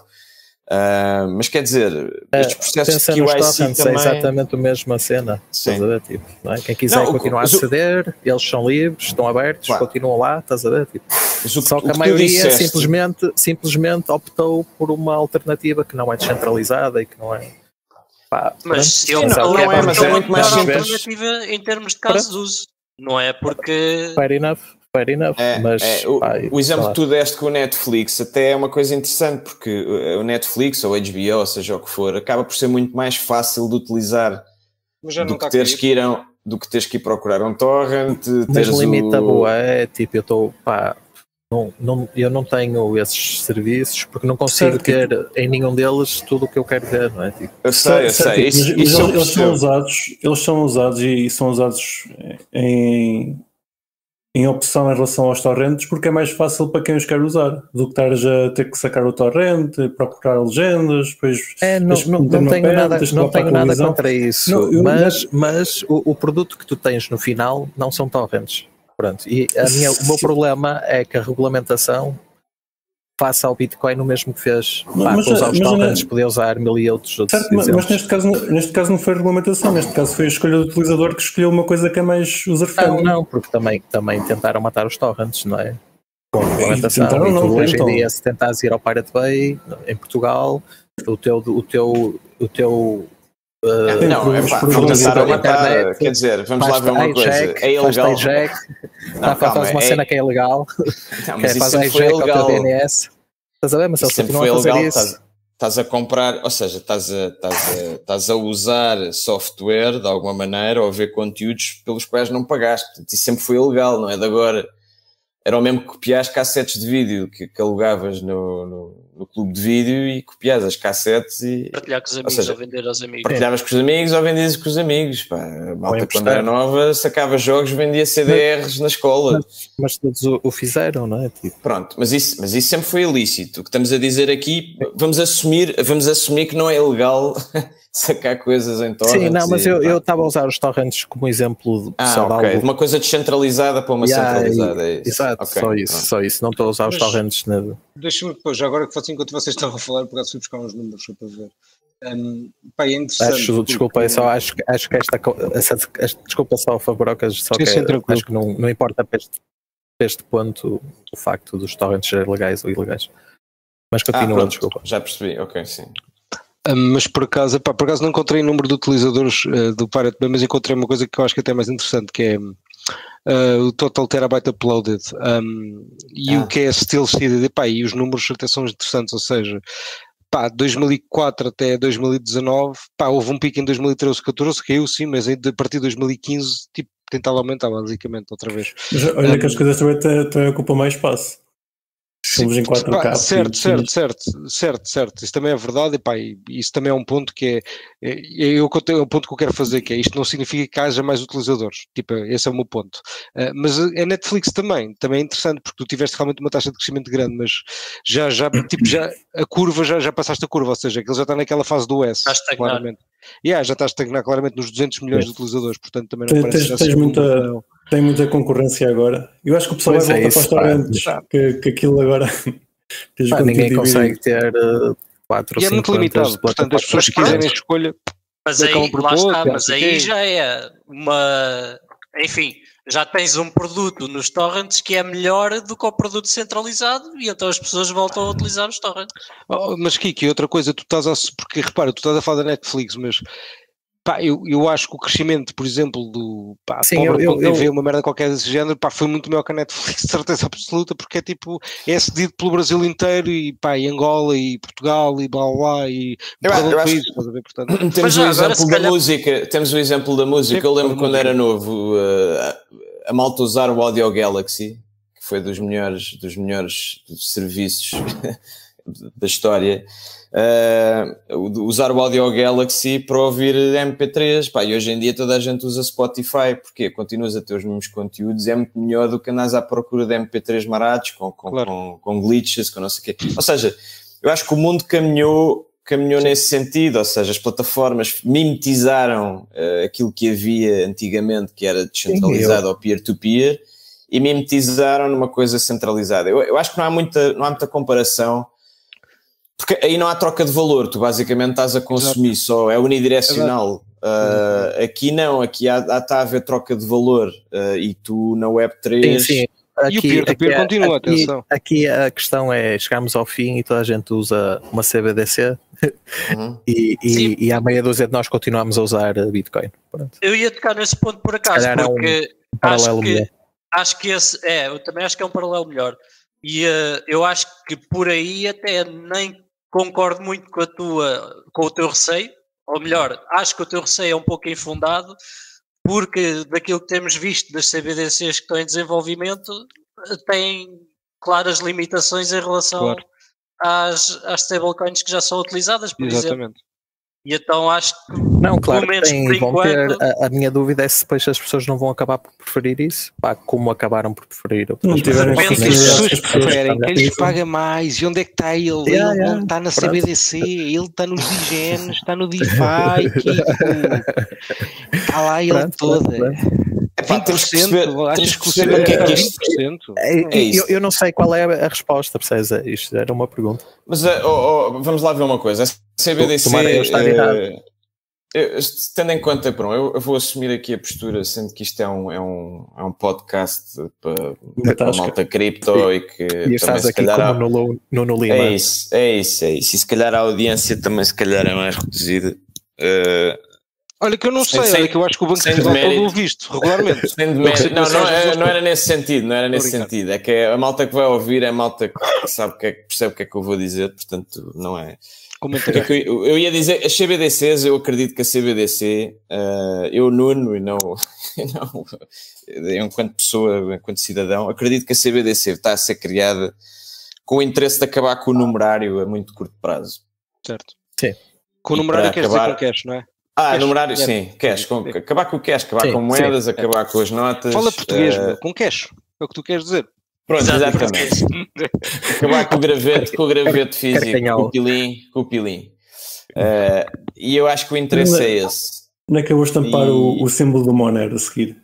Uh, mas quer dizer, estes processos uh, de Q I C também... é exatamente a mesma cena. Estás a ver, tipo, não é? Quem quiser não, continuar o, a aceder, o... eles são livres, estão abertos, claro. Continuam lá, estás a ver? Tipo. O, Só que, que a maioria disseste... simplesmente, simplesmente optou por uma alternativa que não é descentralizada e que não é... Pá, mas pronto, eu não, não, não é, mas é muito mais simples. Alternativa em termos de casos de uso. Não é porque... Fair enough. Fair enough, é, mas, é, o, pá, o exemplo que tu deste com o Netflix até é uma coisa interessante, porque o Netflix ou o H B O, ou seja o que for, acaba por ser muito mais fácil de utilizar do que, teres que ir a, do que teres que ir procurar um torrent. Mas limita o... boa, é tipo, eu estou, pá, não, não, eu não tenho esses serviços porque não consigo certo. ter em nenhum deles tudo o que eu quero ver, não é? Tipo, eu sei, eu certo, sei. Isso, mas, isso mas eles, são usados, eles são usados e são usados em... em opção em relação aos torrents, porque é mais fácil para quem os quer usar do que estares a ter que sacar o torrent, procurar legendas, depois é, não, não, não tenho pé, nada, não tenho nada contra isso, não, eu, mas, não... mas o, o produto que tu tens no final não são torrents. Pronto. E a minha, o meu problema é que a regulamentação faça ao Bitcoin o mesmo que fez pá, mas, para usar os torrents, poder usar mil e outros outros certo, mas, mas neste caso, neste caso não foi a regulamentação, neste caso foi a escolha do utilizador que escolheu uma coisa que é mais user-friendly. Não, não, porque também, também tentaram matar os torrents, não é? Com a regulamentação. Tentaram, e não, tu, hoje então. em dia, se tentares ir ao Pirate Bay, em Portugal, o teu... O teu, o teu Uh, não, é pá, vamos tentar matar, quer dizer, vamos lá ver uma coisa, é ilegal. Jack, não, calma, faz uma é... cena que é ilegal, não, mas que isso sempre foi ilegal. D N S. Estás a ver, mas isso sempre foi ilegal, estás, estás a comprar, ou seja, estás a, estás, a, estás a usar software de alguma maneira ou a ver conteúdos pelos quais não pagaste, portanto, isso sempre foi ilegal, não é de agora. Era o mesmo que copiaste cassetes de vídeo que, que alugavas no... no no clube de vídeo e copias as cassetes e... Partilhar com os amigos, ou, seja, ou vender aos amigos. Partilhavas com os amigos ou vendias com os amigos. Pá. A malta, quando era nova, sacava jogos, vendia C D Rs mas, na escola. Mas, mas todos o, o fizeram, não é? Tipo... Pronto, mas isso, mas isso sempre foi ilícito. O que estamos a dizer aqui, vamos assumir, vamos assumir que não é ilegal sacar coisas em torrents. Sim, não, mas e, eu estava a usar os torrents como exemplo de ah, ok, de algo... uma coisa descentralizada para uma yeah, centralizada. É isso. Exato, okay, só isso, pronto. Só isso. Não estou a usar mas, os torrents na... Deixa-me depois, já agora que fosse enquanto vocês estavam a falar, por acaso fui buscar uns números para ver. Um, pá, é interessante. Acho, desculpa, porque... só, acho, acho que esta, essa, esta desculpa só, Fabrocas, só que é, acho que não, não importa para este, para este ponto o facto dos torrents serem legais ou ilegais. Mas continua, ah, desculpa. Já percebi, ok, sim. Um, mas por acaso, pá, por acaso não encontrei o número de utilizadores uh, do Pirate Bay, mas encontrei uma coisa que eu acho que é até mais interessante, que é uh, o total terabyte uploaded um, e ah. o que é still seeded, e, pá, e os números até são interessantes, ou seja, pá, dois mil e quatro até dois mil e dezanove, pá, houve um pico em dois mil e treze, catorze, caiu sim, mas a partir de dois mil e quinze, tipo, tentava aumentar basicamente outra vez. Mas olha um, que as coisas também, também ocupam mais espaço. Estamos em quatro K. Pá, certo, certo, certo, certo, certo, isso também é verdade, e pá, isso também é um ponto que é, é, é, um ponto que eu quero fazer, que é, isto não significa que haja mais utilizadores, tipo, esse é o meu ponto, uh, mas a Netflix também, também é interessante, porque tu tiveste realmente uma taxa de crescimento grande, mas já, já, tipo, já, a curva, já, já passaste a curva, ou seja, que ele já está naquela fase do S, claramente. Yeah, já está a estagnar claramente nos duzentos milhões é. de utilizadores, portanto também não tem, parece tens, tens muita, um... tem muita concorrência agora. Eu acho que o pessoal pois vai voltar é isso, para os torrents, que, que aquilo agora pá, ninguém consegue ter uh, quatro ou cinco. E é muito limitado, portanto as pessoas que quiserem escolha. Mas aí, lá está, mas aí já é uma, enfim, já tens um produto nos torrents que é melhor do que o produto centralizado e então as pessoas voltam a utilizar os torrents. Oh, mas Kiki, outra coisa, tu estás a, porque repara, tu estás a falar da Netflix, mas pá, eu, eu acho que o crescimento, por exemplo, do pá, Sim, pobre eu, eu, T V, uma merda qualquer desse género, pá, foi muito maior que a Netflix, de certeza absoluta, porque é tipo, é cedido pelo Brasil inteiro e pá, e Angola e Portugal e blá blá e eu, eu acho país, que ver, portanto. Temos o exemplo da calhar... música, temos o exemplo da música, Sim, eu lembro quando era novo, uh, a malta usar o Audio Galaxy, que foi dos melhores, dos melhores serviços da história. Uh, usar o Audio Galaxy para ouvir M P três, pá, e hoje em dia toda a gente usa Spotify, porque continuas a ter os mesmos conteúdos, é muito melhor do que andas à procura de M P três marados, com, com, claro. com, com glitches, com não sei o quê. Ou seja, eu acho que o mundo caminhou, caminhou nesse sentido, ou seja, as plataformas mimetizaram uh, aquilo que havia antigamente, que era descentralizado ou peer-to-peer, e mimetizaram numa coisa centralizada. Eu, eu acho que não há muita, não há muita comparação. Porque aí não há troca de valor, tu basicamente estás a consumir Exato. Só, é unidirecional. Uh, aqui não, aqui há, há, está a haver troca de valor uh, e tu na web três... Sim, sim. Aqui, e o peer-to-peer continua, aqui, atenção. Aqui a questão é, chegamos ao fim e toda a gente usa uma C B D C uhum. e, e, e há meia dúzia de nós continuamos a usar Bitcoin. Pronto. Eu ia tocar nesse ponto por acaso, porque um acho, que, acho que esse, é, eu também acho que é um paralelo melhor. E uh, eu acho que por aí até nem concordo muito com a tua, com o teu receio, ou melhor, acho que o teu receio é um pouco infundado, porque daquilo que temos visto das C B D Cs que estão em desenvolvimento, têm claras limitações em relação claro. às, às stablecoins que já são utilizadas, por Exatamente. exemplo. E então acho que, não, claro, pelo menos tem, por vão enquanto... ter, a, a minha dúvida é se depois as pessoas não vão acabar por preferir isso, pá, como acabaram por preferir. Não tiveram que as pessoas preferem, quem lhes paga mais, e onde é que está ele? Yeah, ele yeah, não está na pronto. C B D C, ele está nos D G Ns, está no DeFi, Kiko, está lá ele pronto, toda. Pronto. vinte por cento, achas que o C B D C é vinte por cento? É, é eu, eu não sei qual é a resposta, percebes? Isto era uma pergunta. Mas oh, oh, vamos lá ver uma coisa. A C B D C, eu, tendo em conta, pronto, eu, eu vou assumir aqui a postura, sendo que isto é um, é um, é um podcast para, para a malta cripto e que e também se calhar há, no, no, no Lima. É isso, é isso, é isso. E se calhar a audiência também se calhar é mais reduzida. Uh, Olha que eu não sei, sem, olha que eu acho que o Banco de Portugal pode visto regularmente. Sem demérito. Não, não, não, não era nesse sentido, não era nesse sentido. É que a malta que vai ouvir é a malta que sabe que é, percebe o que é que eu vou dizer, portanto não é... É que eu, eu ia dizer, as C B D Cs, eu acredito que a C B D C, uh, eu Nuno e não, não, enquanto pessoa, enquanto cidadão, acredito que a C B D C está a ser criada com o interesse de acabar com o numerário a muito curto prazo. Certo. Sim. Com o numerário quer acabar... dizer com cash, não é? Ah, cash, numerário, é. sim, cash, com, acabar com o cash, acabar sim, com moedas, sim. acabar com as notas. Fala português, uh... com cash, é o que tu queres dizer. Pronto, exatamente. Acabar com o gravete, com o gravete físico, com o pilim, com o pilim. Uh, e eu acho que o interesse não, é esse. Não é que eu vou estampar e... o, o símbolo do Monero a seguir?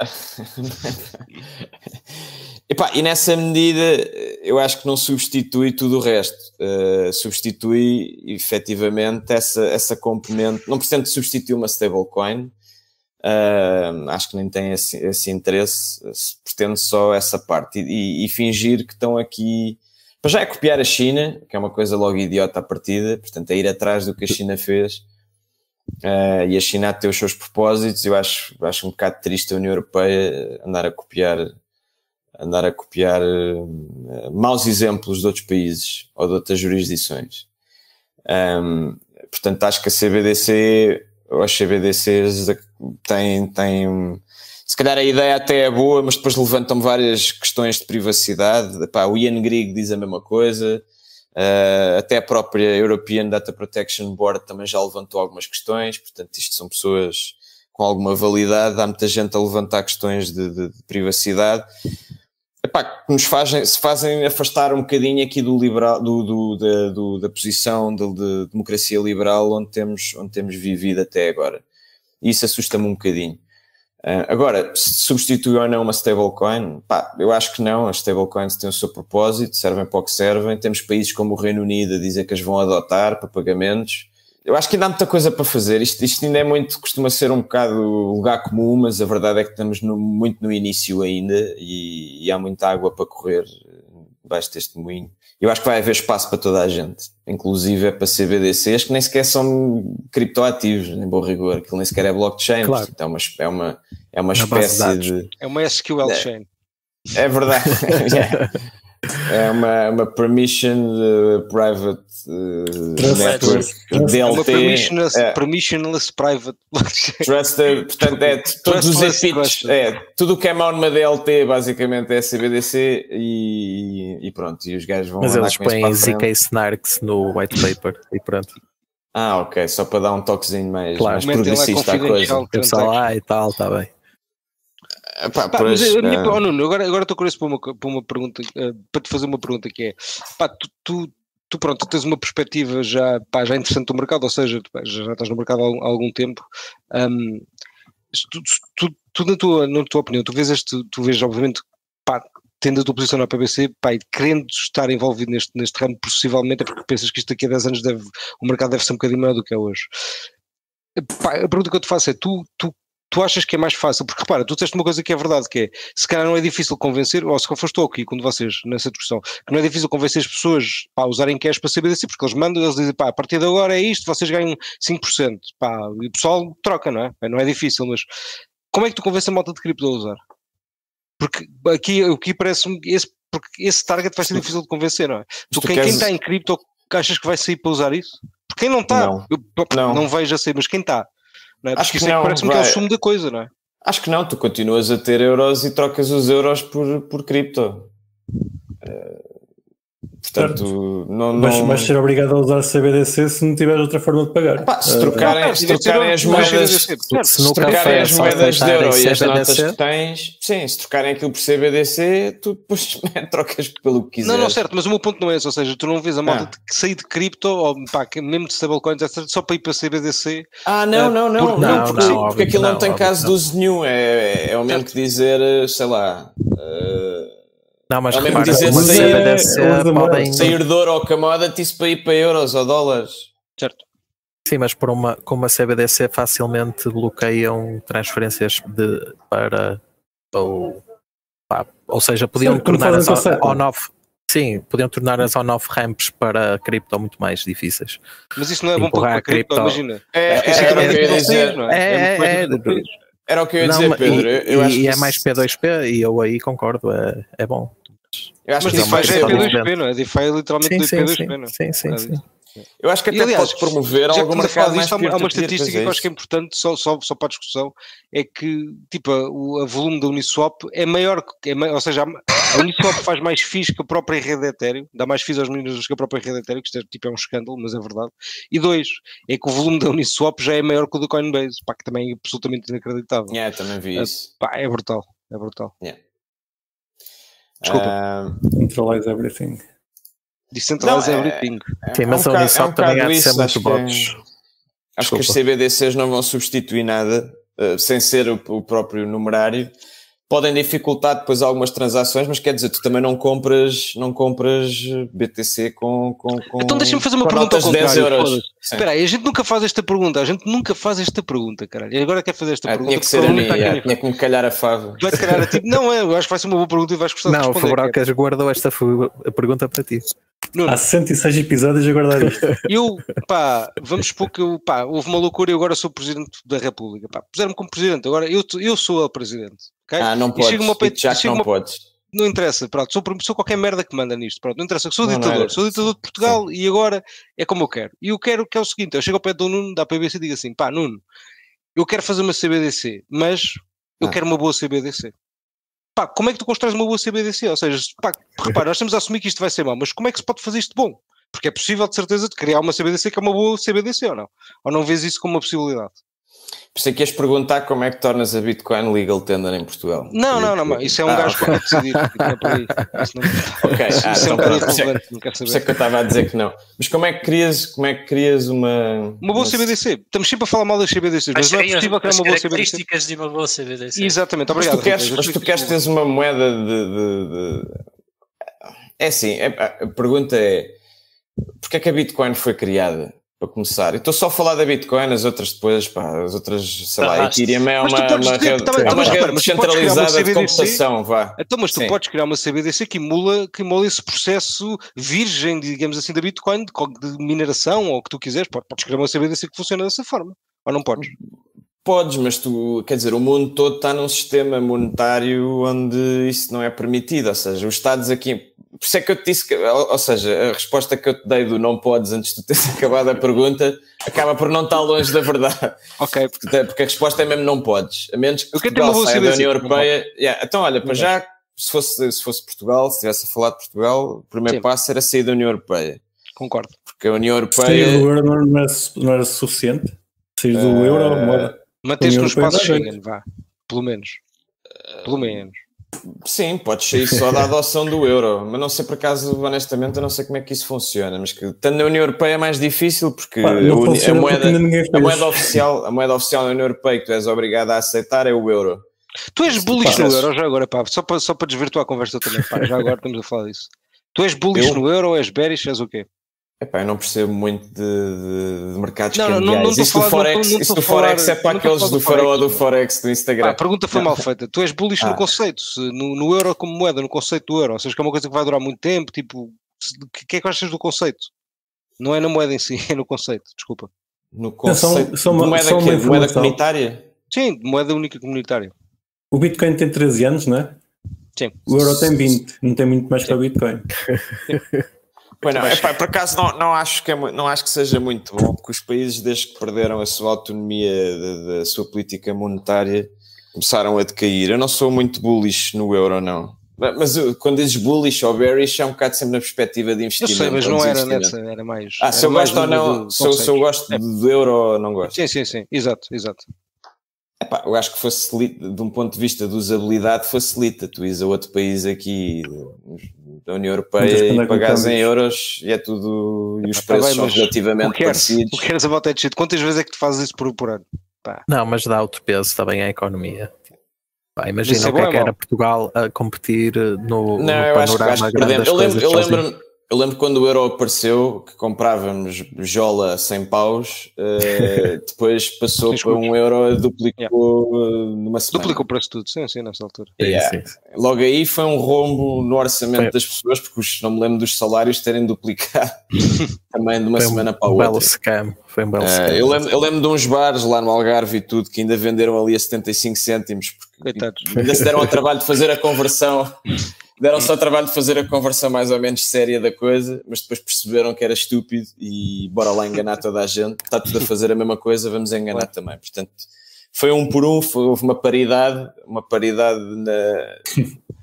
Epá, e nessa medida eu acho que não substitui tudo o resto, uh, substitui efetivamente essa, essa componente, não pretende substituir uma stablecoin, uh, acho que nem tem esse, esse interesse, pretende só essa parte e, e, e fingir que estão aqui, para já é copiar a China, que é uma coisa logo idiota à partida, portanto é ir atrás do que a China fez, uh, e a China tem os seus propósitos. Eu acho, acho um bocado triste a União Europeia andar a copiar andar a copiar uh, maus exemplos de outros países ou de outras jurisdições. Um, portanto, acho que a C B D C ou as C B D Cs têm, têm, se calhar a ideia até é boa, mas depois levantam várias questões de privacidade. Epá, o Ian Grigg diz a mesma coisa, uh, até a própria European Data Protection Board também já levantou algumas questões, portanto isto são pessoas com alguma validade, há muita gente a levantar questões de, de, de privacidade. Epá, que nos fazem, se fazem afastar um bocadinho aqui do liberal, do, do, da, do, da posição de, de democracia liberal onde temos, onde temos vivido até agora. E isso assusta-me um bocadinho. Uh, agora, se substitui ou não uma stablecoin, pá, eu acho que não. As stablecoins têm o seu propósito, servem para o que servem. Temos países como o Reino Unido a dizer que as vão adotar para pagamentos. Eu acho que ainda há muita coisa para fazer. Isto, isto ainda é muito, costuma ser um bocado lugar comum, mas a verdade é que estamos no, muito no início ainda e, e há muita água para correr debaixo deste moinho. Eu acho que vai haver espaço para toda a gente, inclusive é para C B D Cs que nem sequer são criptoativos, em bom rigor, aquilo nem sequer é blockchain, claro. Portanto, é uma, é uma, é uma espécie de, de... É uma S Q L chain. É, é verdade. yeah. É uma, uma permission uh, private uh, network, D L T. Uma permissionless, é, permissionless private blockchain. Trusted, portanto, é todos os epics, é, tudo o que é mau numa D L T basicamente é C B D C e, e pronto, e os gajos vão. Mas eles põem Z K Snarks no white paper e pronto. Ah, ok, só para dar um toquezinho mais, claro, mais progressista à coisa. Pessoal lá e tal, está bem. Pá, pá, mas a minha, oh, Nuno, agora, agora estou curioso para uma, para uma pergunta, uh, para te fazer uma pergunta que é, pá, tu, tu, tu pronto, tu tens uma perspectiva já, pá, já interessante do mercado, ou seja, pá, já, já estás no mercado há, há algum tempo, um, tu, tu, tu na, tua, na tua opinião, tu vês este, tu vês obviamente, pá, tendo a tua posição na P B C, pá, e querendo estar envolvido neste, neste ramo, possivelmente é porque pensas que isto daqui a dez anos deve, o mercado deve ser um bocadinho maior do que é hoje. Pá, a pergunta que eu te faço é, tu, tu Tu achas que é mais fácil? Porque repara, tu disseste uma coisa que é verdade, que é, se calhar não é difícil convencer, ou se foste tu aqui, quando vocês, nessa discussão, que não é difícil convencer as pessoas pá, a usarem cash para C B D C, porque eles mandam, eles dizem, pá, a partir de agora é isto, vocês ganham cinco por cento, pá, e o pessoal troca, não é? Não é difícil, mas como é que tu convences a malta de cripto a usar? Porque aqui, aqui parece-me, esse, porque esse target vai ser difícil de convencer, não é? Tu, quem, queres... quem está em cripto, achas que vai sair para usar isso? Porque quem não está, não, eu, não. não vejo a sair, mas quem está? Não é? Acho Porque que isso não, é parece-me vai... que é o sumo da coisa, não é? Acho que não, tu continuas a ter euros e trocas os euros por, por cripto. Uh, portanto, não, não... Mas vais ser obrigado a usar C B D C se não tiveres outra forma de pagar. Pá, se trocarem, uh, se trocarem as moedas, se, se trocarem as moedas de euro e as notas que tens, sim, se trocarem aquilo por C B D C, tu depois trocas pelo que quiseres. Não, não, certo, mas o meu ponto não é esse, ou seja, tu não vês a malta ah. que sair de cripto, ou pá, mesmo de stablecoins, etcétera, só para ir para C B D C. Ah, não, não, não, porque, não, não, porque, não, porque aquilo não, não tem óbvio, caso não. de uso nenhum, é, é o mesmo que dizer, sei lá... Uh, Não, mas é repara, dizer, o sair, C B D C podem... sair de ouro ou commodities para ir para euros ou dólares. Certo. Sim, mas por uma, com uma C B D C facilmente bloqueiam transferências de, para... Ou, pá, ou seja, podiam sim, tornar as on-off... Sim, podiam tornar as on-off ramps para cripto muito mais difíceis. Mas isso não é bom para a cripto, imagina. É, é, é, era o que eu ia dizer. Era o que eu ia dizer, Pedro. E é mais P dois P e eu aí concordo, é, é bom. Eu acho mas que DeFi é P dois P, não é? DeFi é literalmente sim, P dois P, sim, não é? Sim, sim, sim. Eu acho que até e, aliás, pode promover já alguma coisa mais peer-to-peer. Há uma estatística que eu acho que é importante, só, só, só para a discussão, é que tipo, o a volume da Uniswap é maior, é maior ou seja, A Uniswap faz mais fees que a própria rede Ethereum, dá mais fees aos miners que a própria rede Ethereum, que isto é, tipo, é um escândalo, mas é verdade. E dois, é que o volume da Uniswap já é maior que o do Coinbase, pá, que também é absolutamente inacreditável. Yeah, também vi isso. Pá, é brutal, é brutal. Yeah. Desculpa. Uh... Centralize everything. Decentralize não, everything. É, Sim, mas é um a Uniswap é um também há de ser muito bots. Acho que as C B D Cs não vão substituir nada, uh, sem ser o, o próprio numerário. Podem dificultar depois algumas transações, mas quer dizer, tu também não compras, não compras B T C com, com, com então deixa-me fazer uma pergunta ao contrário. Espera aí, a gente nunca faz esta pergunta, a gente nunca faz esta pergunta, caralho. E agora quer fazer esta ah, pergunta. Tinha que ser a mim, é, tinha que me calhar a fava. Vai calhar a ti. Não, é, eu acho que vai ser uma boa pergunta e vais gostar não, de responder. Não, o Fabrocas guardou esta pergunta para ti. Nuno. Há cento e seis episódios a guardar isto. Eu, pá, vamos supor que eu, pá, houve uma loucura e agora sou Presidente da República. Pá, puseram-me como Presidente, agora eu, eu sou o Presidente. Okay? Ah, não podes, uma, já que não uma, podes. Não interessa, pronto, sou, sou qualquer merda que manda nisto, pronto, não interessa, sou não, ditador, não sou ditador de Portugal. Sim. E agora é como eu quero. E eu quero que é o seguinte, eu chego ao pé do Nuno, da P B C e digo assim, pá, Nuno, eu quero fazer uma C B D C, mas eu ah. quero uma boa C B D C. Pá, como é que tu constróis uma boa C B D C? Ou seja, pá, repara, nós estamos a assumir que isto vai ser mau, mas como é que se pode fazer isto bom? Porque é possível, de certeza, de criar uma C B D C que é uma boa C B D C, ou não? Ou não vês isso como uma possibilidade? Por isso é que ias perguntar como é que tornas a Bitcoin legal tender em Portugal. Não, não, não, isso é um ah, gajo okay. que pode decidir. Isso não... ok, isso ah, é então, um bocado irrelevante, não quero saber. Por isso é que eu estava a dizer que não. Mas como é que crias, como é que crias uma... Uma boa uma... C B D C. Estamos sempre a falar mal das C B D Cs, mas, mas não é possível criar uma boa C B D C. Características de uma boa C B D C. Exatamente, obrigado. Mas tu queres, mas tu queres teres uma moeda de... de, de... É assim, é, a pergunta é, porquê é que a Bitcoin foi criada? Para começar, eu estou só a falar da Bitcoin, as outras depois, pá, as outras, sei lá, Ethereum é uma, uma rede, tá, é uma rede descentralizada de computação, vá. Então, mas tu Sim. podes criar uma C B D C que emula, que emula esse processo virgem, digamos assim, da Bitcoin, de, de mineração, ou o que tu quiseres, podes criar uma C B D C que funciona dessa forma, ou não podes? Podes, mas tu, quer dizer, o mundo todo está num sistema monetário onde isso não é permitido, ou seja, os Estados aqui... Por isso é que eu te disse que, ou seja, a resposta que eu te dei do não podes antes de teres acabado a pergunta acaba por não estar longe da verdade. Ok. Porque, porque a resposta é mesmo não podes. A menos que Portugal saia da União Europeia. Yeah. Então, olha, para já, se fosse, se fosse Portugal, se estivesse a falar de Portugal, o primeiro Sim. passo era sair da União Europeia. Concordo. Porque a União Europeia... Sair do euro não era, não era suficiente? Sair do uh, euro... Manter-se no espaço Schengen, vá. Pelo menos. Pelo menos. Sim, pode sair só da adoção do euro, mas não sei por acaso, honestamente, eu não sei como é que isso funciona, mas que estando na União Europeia é mais difícil porque Pá, a, a, moeda, a, moeda oficial, a moeda oficial da União Europeia que tu és obrigado a aceitar é o euro. Tu és bullish no euro já agora, pá, só para, só para desvirtuar a conversa também, pá, já agora estamos a falar disso. Tu és bullish eu? no euro ou és bearish, és o quê? Epá, eu não percebo muito de, de, de mercados não, cambiais. Não, não, não isso do Forex, isso do Forex é para aqueles do farol do Forex do Instagram. Ah, a pergunta foi mal feita. Tu és bullish ah. no conceito, no, no euro como moeda, no conceito do euro. Ou seja, que é uma coisa que vai durar muito tempo. Tipo, o que é que achas do conceito? Não é na moeda em si, é no conceito. Desculpa. No conceito são, são, de moeda, são que, de moeda comunitária? Sim, de moeda única comunitária. O Bitcoin tem treze anos, não é? Sim. O euro tem vinte. Não tem muito mais Sim. para o Bitcoin. Pois não, epá, por acaso não, não, acho que é, não acho que seja muito bom, porque os países, desde que perderam a sua autonomia da sua política monetária, começaram a decair. Eu não sou muito bullish no euro, não. Mas quando dizes bullish ou bearish é um bocado sempre na perspectiva de investimento. Eu sei, mas não era nessa, era mais... Ah, se eu gosto ou não, se eu, se eu gosto é. do euro ou não gosto. Sim, sim, sim, exato, exato. Epá, eu acho que facilita, de um ponto de vista de usabilidade, facilita. Tu ires a outro país aqui da União Europeia e pagares em euros e é tudo, e os Epá, preços tá bem, são relativamente o parecidos. O que queres about that shit? Quantas vezes é que tu fazes isso por, por ano? Pá. Não, mas dá outro peso também à economia. Pá, imagina o que é que era Portugal a competir no, não, no eu panorama acho, acho grande das eu coisas. Lembro, eu lembro Eu lembro quando o euro apareceu, que comprávamos jola a cem paus, uh, depois passou para um euro, duplicou yeah. numa semana. Duplicou o preço tudo, sim, sim, nessa altura. Yeah. Sim, sim. Logo aí foi um rombo no orçamento foi. das pessoas, porque os, não me lembro dos salários terem duplicado também de uma foi semana um, para a um outra. Belo scam. Foi um belo uh, scam. Eu lembro, eu lembro de uns bares lá no Algarve e tudo, que ainda venderam ali a setenta e cinco cêntimos, porque ainda se deram ao trabalho de fazer a conversão. Deram só o trabalho de fazer a conversão mais ou menos séria da coisa, mas depois perceberam que era estúpido e bora lá enganar toda a gente. Está tudo a fazer a mesma coisa, vamos enganar claro. também. Portanto, foi um por um, foi, houve uma paridade, uma paridade na,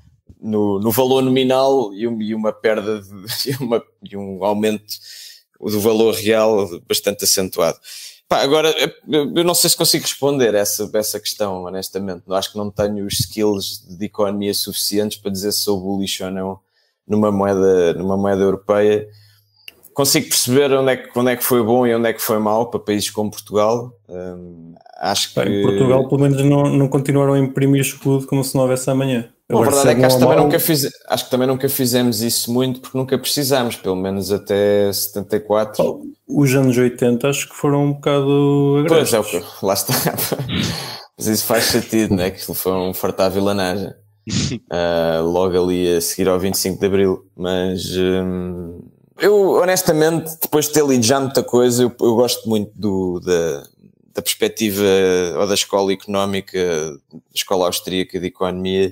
no, no valor nominal e, um, e uma perda de, e, uma, e um aumento do valor real bastante acentuado. Pá, agora, eu não sei se consigo responder essa, essa questão, honestamente. Eu acho que não tenho os skills de economia suficientes para dizer se sou bullish ou não numa moeda, numa moeda europeia. Consigo perceber onde é, que, onde é que foi bom e onde é que foi mau para países como Portugal. Hum, acho que... Bem, Portugal, pelo menos, não, não continuaram a imprimir escudo como se não houvesse amanhã. A verdade é que acho, também nunca fiz, acho que também nunca fizemos isso muito porque nunca precisámos, pelo menos até setenta e quatro. Oh, os anos oitenta acho que foram um bocado agressos. Pois é, o que, lá está. Mas isso faz sentido, né? Que aquilo foi um fartar vilanagem. uh, logo ali a seguir ao vinte e cinco de Abril. Mas hum, eu, honestamente, depois de ter lido já muita coisa, eu, eu gosto muito do, da, da perspectiva ou da escola económica, da escola austríaca de economia.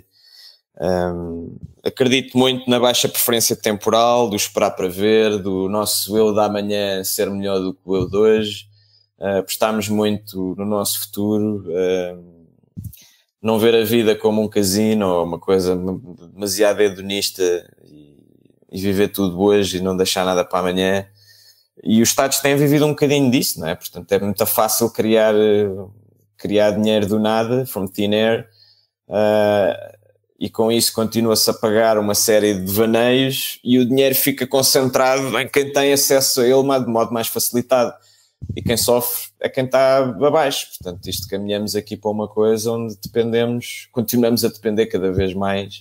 Um, acredito muito na baixa preferência temporal, do esperar para ver, do nosso eu da amanhã ser melhor do que o eu de hoje. Uh, apostarmos muito no nosso futuro, uh, não ver a vida como um casino ou uma coisa demasiado hedonista e, e viver tudo hoje e não deixar nada para amanhã. E os Estados têm vivido um bocadinho disso, não é? Portanto, é muito fácil criar, criar dinheiro do nada, from thin air. Uh, e com isso continua-se a pagar uma série de devaneios e o dinheiro fica concentrado em quem tem acesso a ele de modo mais facilitado. E quem sofre é quem está abaixo. Portanto, isto caminhamos aqui para uma coisa onde dependemos, continuamos a depender cada vez mais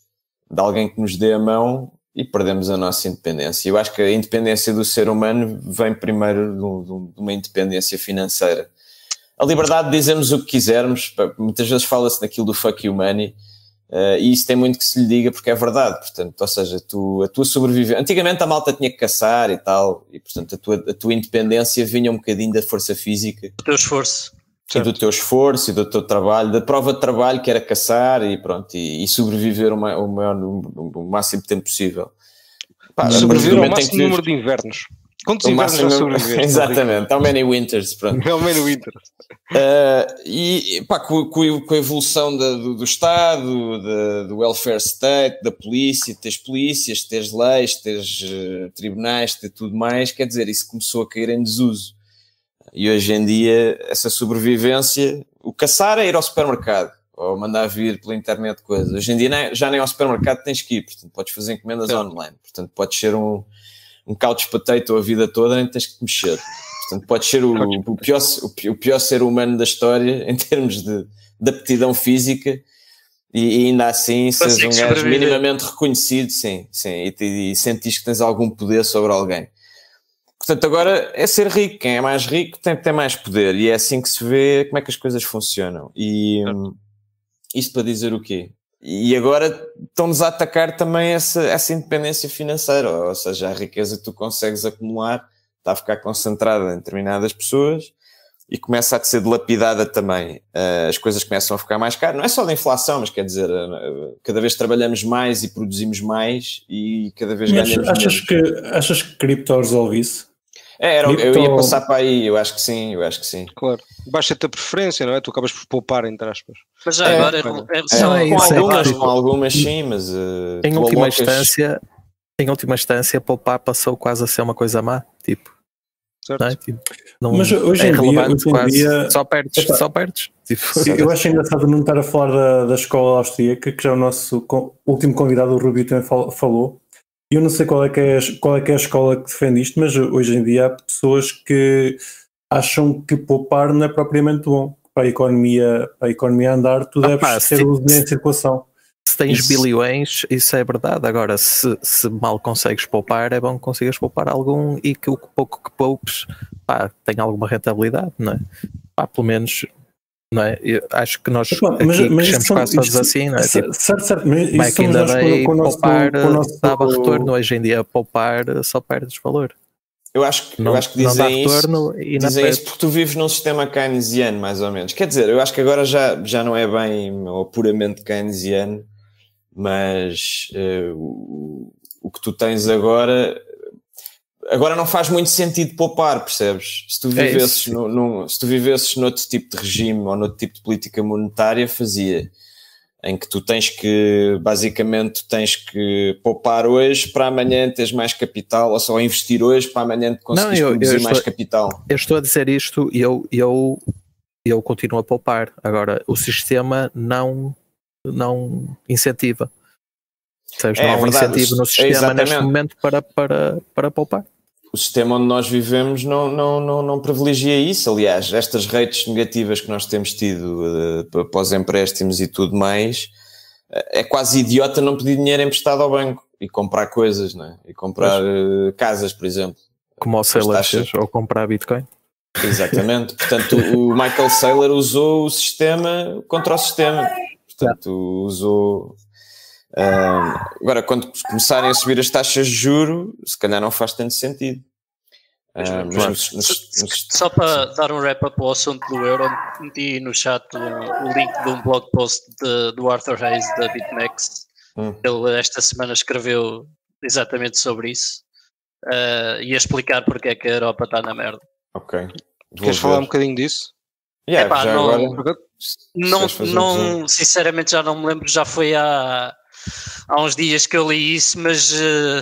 de alguém que nos dê a mão e perdemos a nossa independência. Eu acho que a independência do ser humano vem primeiro de uma independência financeira. A liberdade de dizermos o que quisermos, muitas vezes fala-se naquilo do fuck you money, Uh, e isso tem muito que se lhe diga porque é verdade, portanto, ou seja, tu, a tua sobrevivência, antigamente a malta tinha que caçar e tal, e portanto a tua, a tua independência vinha um bocadinho da força física, do teu esforço e certo. do teu esforço e do teu trabalho, da prova de trabalho que era caçar e pronto, e, e sobreviver o, maior, o, maior, o máximo tempo possível. Pá, sobreviver ao máximo número de invernos. Quantos invernos já sobreviveste? Exatamente, how many winters, pronto. How many winters. Uh, e pá, com, com a evolução da, do, do Estado, da, do welfare state, da polícia, teres polícias, teres leis, teres uh, tribunais, ter tudo mais, quer dizer, isso começou a cair em desuso. E hoje em dia, essa sobrevivência, o caçar é ir ao supermercado, ou mandar vir pela internet coisas. Hoje em dia nem, já nem ao supermercado tens que ir, portanto podes fazer encomendas Sim. online, portanto podes ser um um couch potato a vida toda, nem tens que te mexer. Portanto, podes ser o, o, pior, o, o pior ser humano da história em termos de, de aptidão física e, e ainda assim seres um gajo minimamente reconhecido, sim, sim, e, e sentires que tens algum poder sobre alguém. Portanto, agora é ser rico. Quem é mais rico tem que ter mais poder e é assim que se vê como é que as coisas funcionam. E hum, isto para dizer o quê? E agora estão-nos a atacar também essa, essa independência financeira, ou seja, a riqueza que tu consegues acumular está a ficar concentrada em determinadas pessoas e começa a ser dilapidada também. Uh, as coisas começam a ficar mais caras, não é só da inflação, mas quer dizer, uh, cada vez trabalhamos mais e produzimos mais e cada vez mas ganhamos achas menos. Que, achas que cripto resolve isso? É, era, cripto... eu ia passar para aí, eu acho que sim, eu acho que sim. Claro, baixa-te a preferência, não é? Tu acabas por poupar, entre aspas. Mas já é, agora é, é, é, só é, com, isso, algumas, é, com algumas sim, mas uh, em última alocas... instância, em última instância, poupar passou quase a ser uma coisa má, tipo. Certo. Não é? Tipo, não mas hoje é em relevante, dia, quase, dia... só perdes, Epa. só perdes. Tipo. Eu acho engraçado não estar a falar da, da escola austríaca, que já o nosso co- último convidado, o Rubio, também fal- falou. Eu não sei qual é, que é, qual é que é a escola que defende isto, mas hoje em dia há pessoas que acham que poupar não é propriamente bom. Para a economia, para a economia andar, tu ah, deves pá, ter o dinheiro em circulação. Se tens isso. bilhões, isso é verdade. Agora, se, se mal consegues poupar, é bom que consigas poupar algum e que o pouco que poupes pá, tenha alguma rentabilidade, não é? Pá, pelo menos, não é? Eu acho que nós Epá, aqui mas, mas crescemos quase todos assim, não é? Certo, tipo, certo, certo, mas isso back in the day, com, com poupar nosso, com nosso... dava retorno. Hoje em dia, poupar só perdes valor. Eu acho que, não, eu acho que dizem, isso, e dizem isso porque tu vives num sistema keynesiano, mais ou menos. Quer dizer, eu acho que agora já, já não é bem ou puramente keynesiano, mas uh, o, o que tu tens agora... Agora não faz muito sentido poupar, percebes? Se tu vivesses, é no, no, se tu vivesses noutro tipo de regime ou noutro tipo de política monetária, fazia. em que tu tens que, basicamente, tens que poupar hoje para amanhã teres mais capital, ou só investir hoje para amanhã conseguires não, eu, produzir eu estou, mais capital. Eu estou a dizer isto e eu, eu, eu continuo a poupar. Agora, o sistema não, não incentiva. Sabes, é, não há um incentivo no sistema é neste momento para, para, para poupar. O sistema onde nós vivemos não, não, não, não privilegia isso. Aliás, estas rates negativas que nós temos tido uh, para os empréstimos e tudo mais, uh, é quase idiota não pedir dinheiro emprestado ao banco e comprar coisas, não é? E comprar uh, casas, por exemplo. Como o Saylor fez, ou comprar Bitcoin. Exatamente. Portanto, o Michael Saylor usou o sistema contra o sistema. Portanto, usou... Uh, agora, quando começarem a subir as taxas de juros, se calhar não faz tanto sentido. Uh, mas claro. nos, nos, nos... Só para dar um wrap-up ao assunto do euro, meti no chat o, o link de um blog post de, do Arthur Hayes da BitMEX. Hum. Ele esta semana escreveu exatamente sobre isso uh, e a explicar porque é que a Europa está na merda. Ok. Vou Queres ver. falar um bocadinho disso? Yeah, Epá, já não, agora... não, não sinceramente já não me lembro, já foi há, há uns dias que eu li isso, mas uh,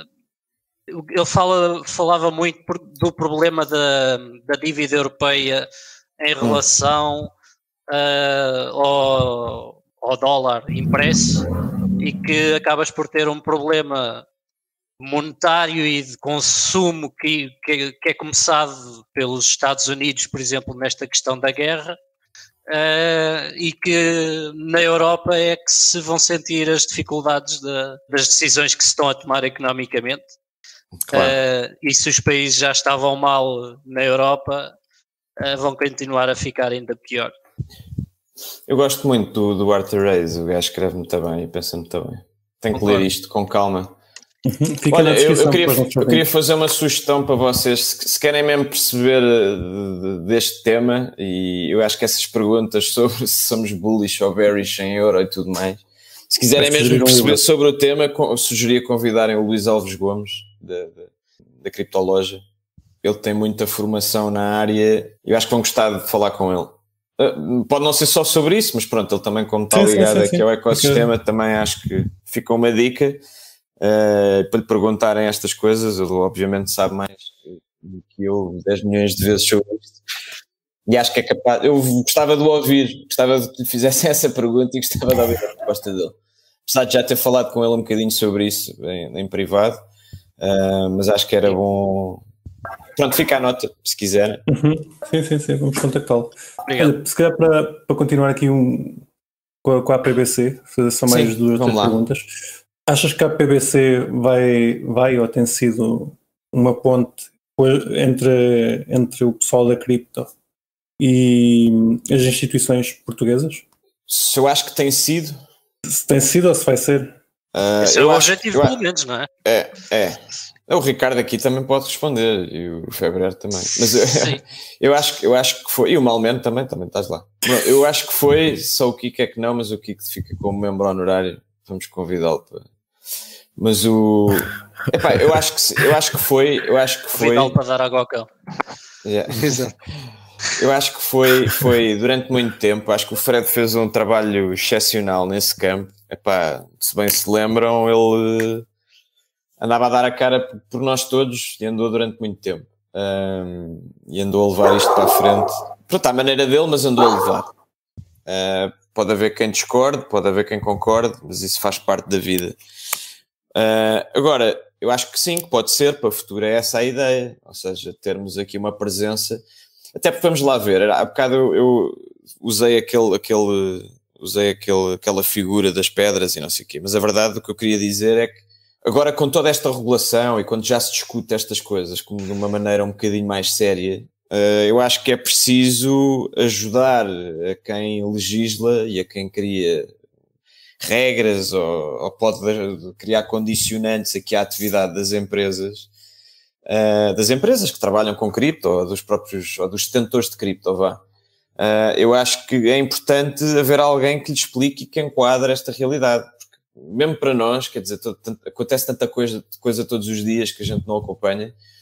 ele fala, falava muito por, do problema da, da dívida europeia em relação hum. uh, ao, ao dólar impresso e que acabas por ter um problema monetário e de consumo que, que, que é começado pelos Estados Unidos, por exemplo, nesta questão da guerra, uh, e que na Europa é que se vão sentir as dificuldades de, das decisões que se estão a tomar economicamente. Claro. Uh, e se os países já estavam mal na Europa, uh, vão continuar a ficar ainda pior. Eu gosto muito do, do Arthur Hayes, o gajo escreve muito bem e pensa muito bem. Tenho que ler isto com calma. Uhum. Olha, eu, eu, queria, eu queria fazer uma sugestão para vocês, se, se querem mesmo perceber de, de, deste tema, e eu acho que essas perguntas sobre se somos bullish ou bearish em euro e tudo mais, se quiserem mesmo perceber sobre o tema, eu sugeria convidarem o Luís Alves Gomes, da, da, da Criptoloja. Ele tem muita formação na área, eu acho que vão gostar de falar com ele. Uh, pode não ser só sobre isso, mas pronto, ele também, como está ligado sim, sim, sim, aqui ao ecossistema, porque... também acho que fica uma dica. Uh, para lhe perguntarem estas coisas, ele obviamente sabe mais do que eu dez milhões de vezes sobre isto, e acho que é capaz, eu gostava de o ouvir, gostava de que lhe fizessem essa pergunta e gostava de ouvir a resposta dele, apesar de já ter falado com ele um bocadinho sobre isso em, em privado, uh, mas acho que era bom. Pronto, fica a nota, se quiserem. Uhum. Sim, sim, sim, vamos contactá-lo. Se calhar para, para continuar aqui um, com, a, com a P B C, fazer só mais sim, duas três perguntas. Achas que a P B C vai, vai ou tem sido uma ponte entre, entre o pessoal da cripto e as instituições portuguesas? Se eu acho que tem sido. Se tem sido ou se vai ser? Uh, Esse é o objetivo, pelo menos, não é? É, é. O Ricardo aqui também pode responder e o Febreiro também. Mas eu, eu, acho, eu acho que foi. E o Malmeno também, também estás lá. Eu acho que foi, só o Kiko é que não, mas o Kiko fica como membro honorário. Vamos convidá-lo para. Mas o. Epá, eu acho que eu acho que foi. Eu acho que foi. Convidá-lo para dar água ao cão. Yeah. Eu acho que foi, foi durante muito tempo. Acho que o Fred fez um trabalho excepcional nesse campo. Epá, se bem se lembram, ele andava a dar a cara por nós todos e andou durante muito tempo. Um, e andou a levar isto para a frente. Pronto, à maneira dele, mas andou a levar. Uh, pode haver quem discorde, pode haver quem concorde, mas isso faz parte da vida. Uh, agora, eu acho que sim, que pode ser, para o futuro é essa a ideia, ou seja, termos aqui uma presença, até porque vamos lá ver, há bocado eu, eu usei, aquele, aquele, usei aquele, aquela figura das pedras e não sei o quê, mas a verdade o que eu queria dizer é que agora com toda esta regulação e quando já se discute estas coisas como de uma maneira um bocadinho mais séria, uh, eu acho que é preciso ajudar a quem legisla e a quem cria regras ou, ou pode criar condicionantes aqui à atividade das empresas, uh, das empresas que trabalham com cripto ou dos próprios, ou dos detentores de cripto, vá. Uh, eu acho que é importante haver alguém que lhe explique e que enquadre esta realidade, porque mesmo para nós, quer dizer, todo, tanto, acontece tanta coisa, coisa todos os dias que a gente não acompanha,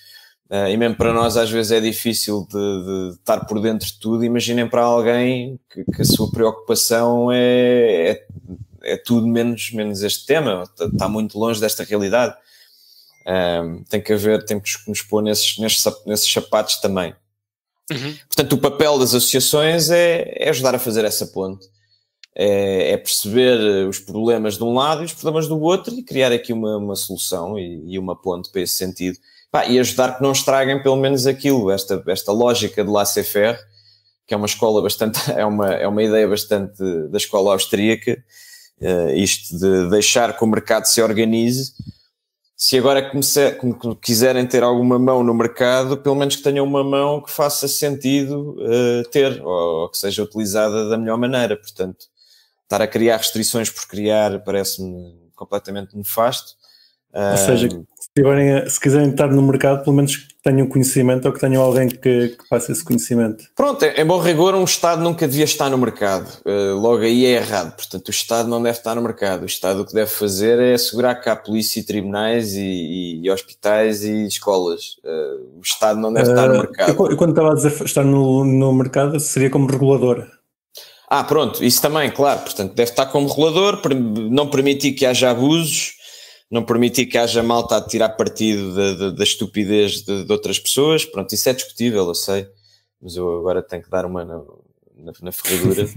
Uh, e mesmo para nós às vezes é difícil de, de estar por dentro de tudo. Imaginem para alguém que, que a sua preocupação é, é, é tudo menos, menos este tema, está, está muito longe desta realidade. Um, tem que haver, tem que nos pôr nesses, nesses, nesses sapatos também. Uhum. Portanto, o papel das associações é, é ajudar a fazer essa ponte, é, é perceber os problemas de um lado e os problemas do outro e criar aqui uma, uma solução e, e uma ponte para esse sentido. Pá, e ajudar que não estraguem pelo menos aquilo, esta, esta lógica de laissez-faire, que é uma escola bastante, é uma, é uma ideia bastante da escola austríaca, uh, isto de deixar que o mercado se organize. Se agora comece, quiserem ter alguma mão no mercado, pelo menos que tenham uma mão que faça sentido uh, ter, ou, ou que seja utilizada da melhor maneira. Portanto, estar a criar restrições por criar parece-me completamente nefasto. Ou uh, seja, se, tiverem, se quiserem estar no mercado, pelo menos que tenham conhecimento ou que tenham alguém que, que faça esse conhecimento. Pronto, em bom rigor, um Estado nunca devia estar no mercado. Uh, logo aí é errado. Portanto, o Estado não deve estar no mercado. O Estado o que deve fazer é assegurar que há polícia e tribunais e, e, e hospitais e escolas. Uh, o Estado não deve uh, estar no mercado. Eu, eu quando estava a dizer estar no, no mercado, seria como regulador. Ah, pronto, isso também, claro. Portanto, deve estar como regulador, não permitir que haja abusos, não permitir que haja malta a tirar partido da, da, da estupidez de, de outras pessoas. Pronto, isso é discutível, eu sei, mas eu agora tenho que dar uma na, na, na ferradura.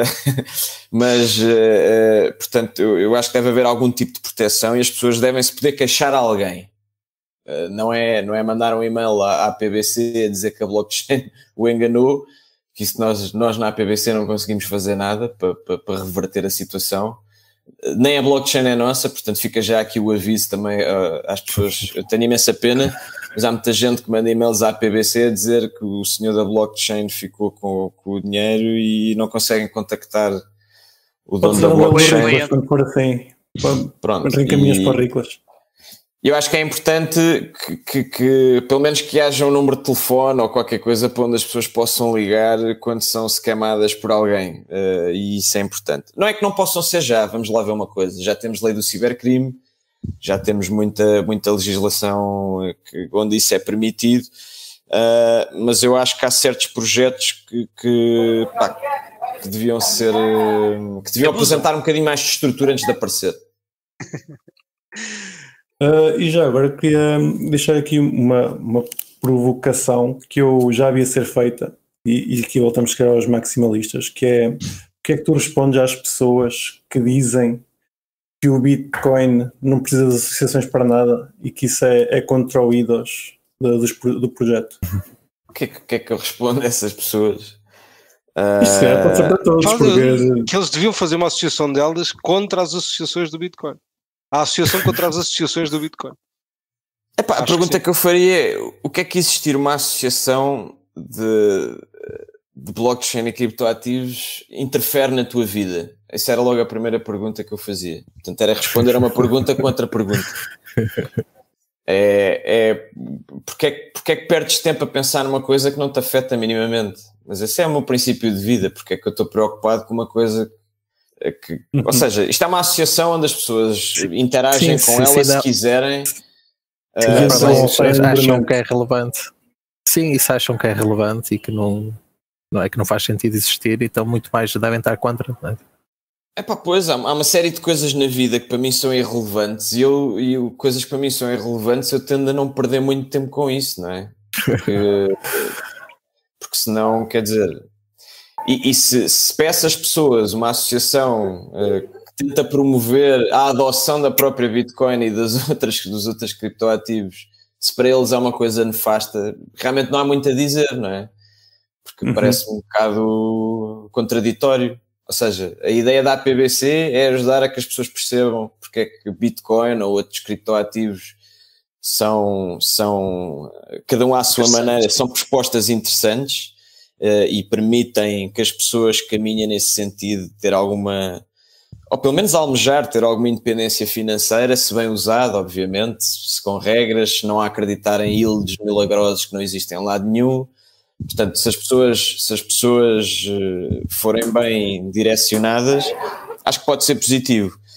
Mas, uh, uh, portanto, eu, eu acho que deve haver algum tipo de proteção e as pessoas devem se poder queixar a alguém. Uh, não, é, não é mandar um e-mail à, à P B C a dizer que a blockchain o enganou, que isso nós, nós na P B C não conseguimos fazer nada para, para, para reverter a situação. Nem a blockchain é nossa, portanto fica já aqui o aviso também uh, às pessoas. Eu tenho imensa pena, mas há muita gente que manda e-mails à P B C a dizer que o senhor da blockchain ficou com, com o dinheiro e não conseguem contactar o dono da blockchain. Por assim, pronto, reencaminhas para rícolas. Eu acho que é importante que, que, que pelo menos que haja um número de telefone ou qualquer coisa para onde as pessoas possam ligar quando são scamadas por alguém, uh, e isso é importante. Não é que não possam ser já, vamos lá ver uma coisa, já temos lei do cibercrime, já temos muita, muita legislação que, onde isso é permitido, uh, mas eu acho que há certos projetos que, que, pá, que deviam ser, uh, que deviam apresentar um bocadinho mais de estrutura antes de aparecer. Uh, e já agora queria deixar aqui uma, uma provocação que eu já havia ser feita e, e aqui voltamos a aos maximalistas, que é o que é que tu respondes às pessoas que dizem que o Bitcoin não precisa de associações para nada e que isso é, é contra o ídolos do, do projeto? O que, é, que é que eu respondo a essas pessoas? Uh... Isso é, pode ser para todos. Porque... Que eles deviam fazer uma associação delas contra as associações do Bitcoin. A associação contra as associações do Bitcoin. Epá, a pergunta que, que eu faria é: o que é que existir uma associação de, de blockchain e criptoativos interfere na tua vida? Essa era logo a primeira pergunta que eu fazia. Portanto, era responder a uma pergunta com outra pergunta. É, é porque, é, porque é que perdes tempo a pensar numa coisa que não te afeta minimamente? Mas esse é o meu princípio de vida. Porque é que eu estou preocupado com uma coisa que, uhum. Ou seja, isto é uma associação onde as pessoas interagem sim, com sim, ela sim, se não. quiserem. Sim, uh, sim, acham que é relevante. Sim, isso acham que é relevante e que não, não é que não faz sentido existir, então muito mais devem estar contra, não é? Epá, pois, há, há uma série de coisas na vida que para mim são irrelevantes e, eu, e eu, coisas que para mim são irrelevantes eu tendo a não perder muito tempo com isso, não é? Porque, porque senão, quer dizer... E, e se, se peça às pessoas uma associação uh, que tenta promover a adoção da própria Bitcoin e das outras, dos outros criptoativos, se para eles é uma coisa nefasta, realmente não há muito a dizer, não é? Porque uhum. parece um bocado contraditório. Ou seja, a ideia da A P B C é ajudar a que as pessoas percebam porque é que Bitcoin ou outros criptoativos são, são cada um à sua maneira, são propostas interessantes. Uh, e permitem que as pessoas caminhem nesse sentido de ter alguma, ou pelo menos almejar ter alguma independência financeira, se bem usado, obviamente, se com regras, se não acreditar em yields milagrosos que não existem em lado nenhum. Portanto, se as pessoas, se as pessoas uh, forem bem direcionadas, acho que pode ser positivo.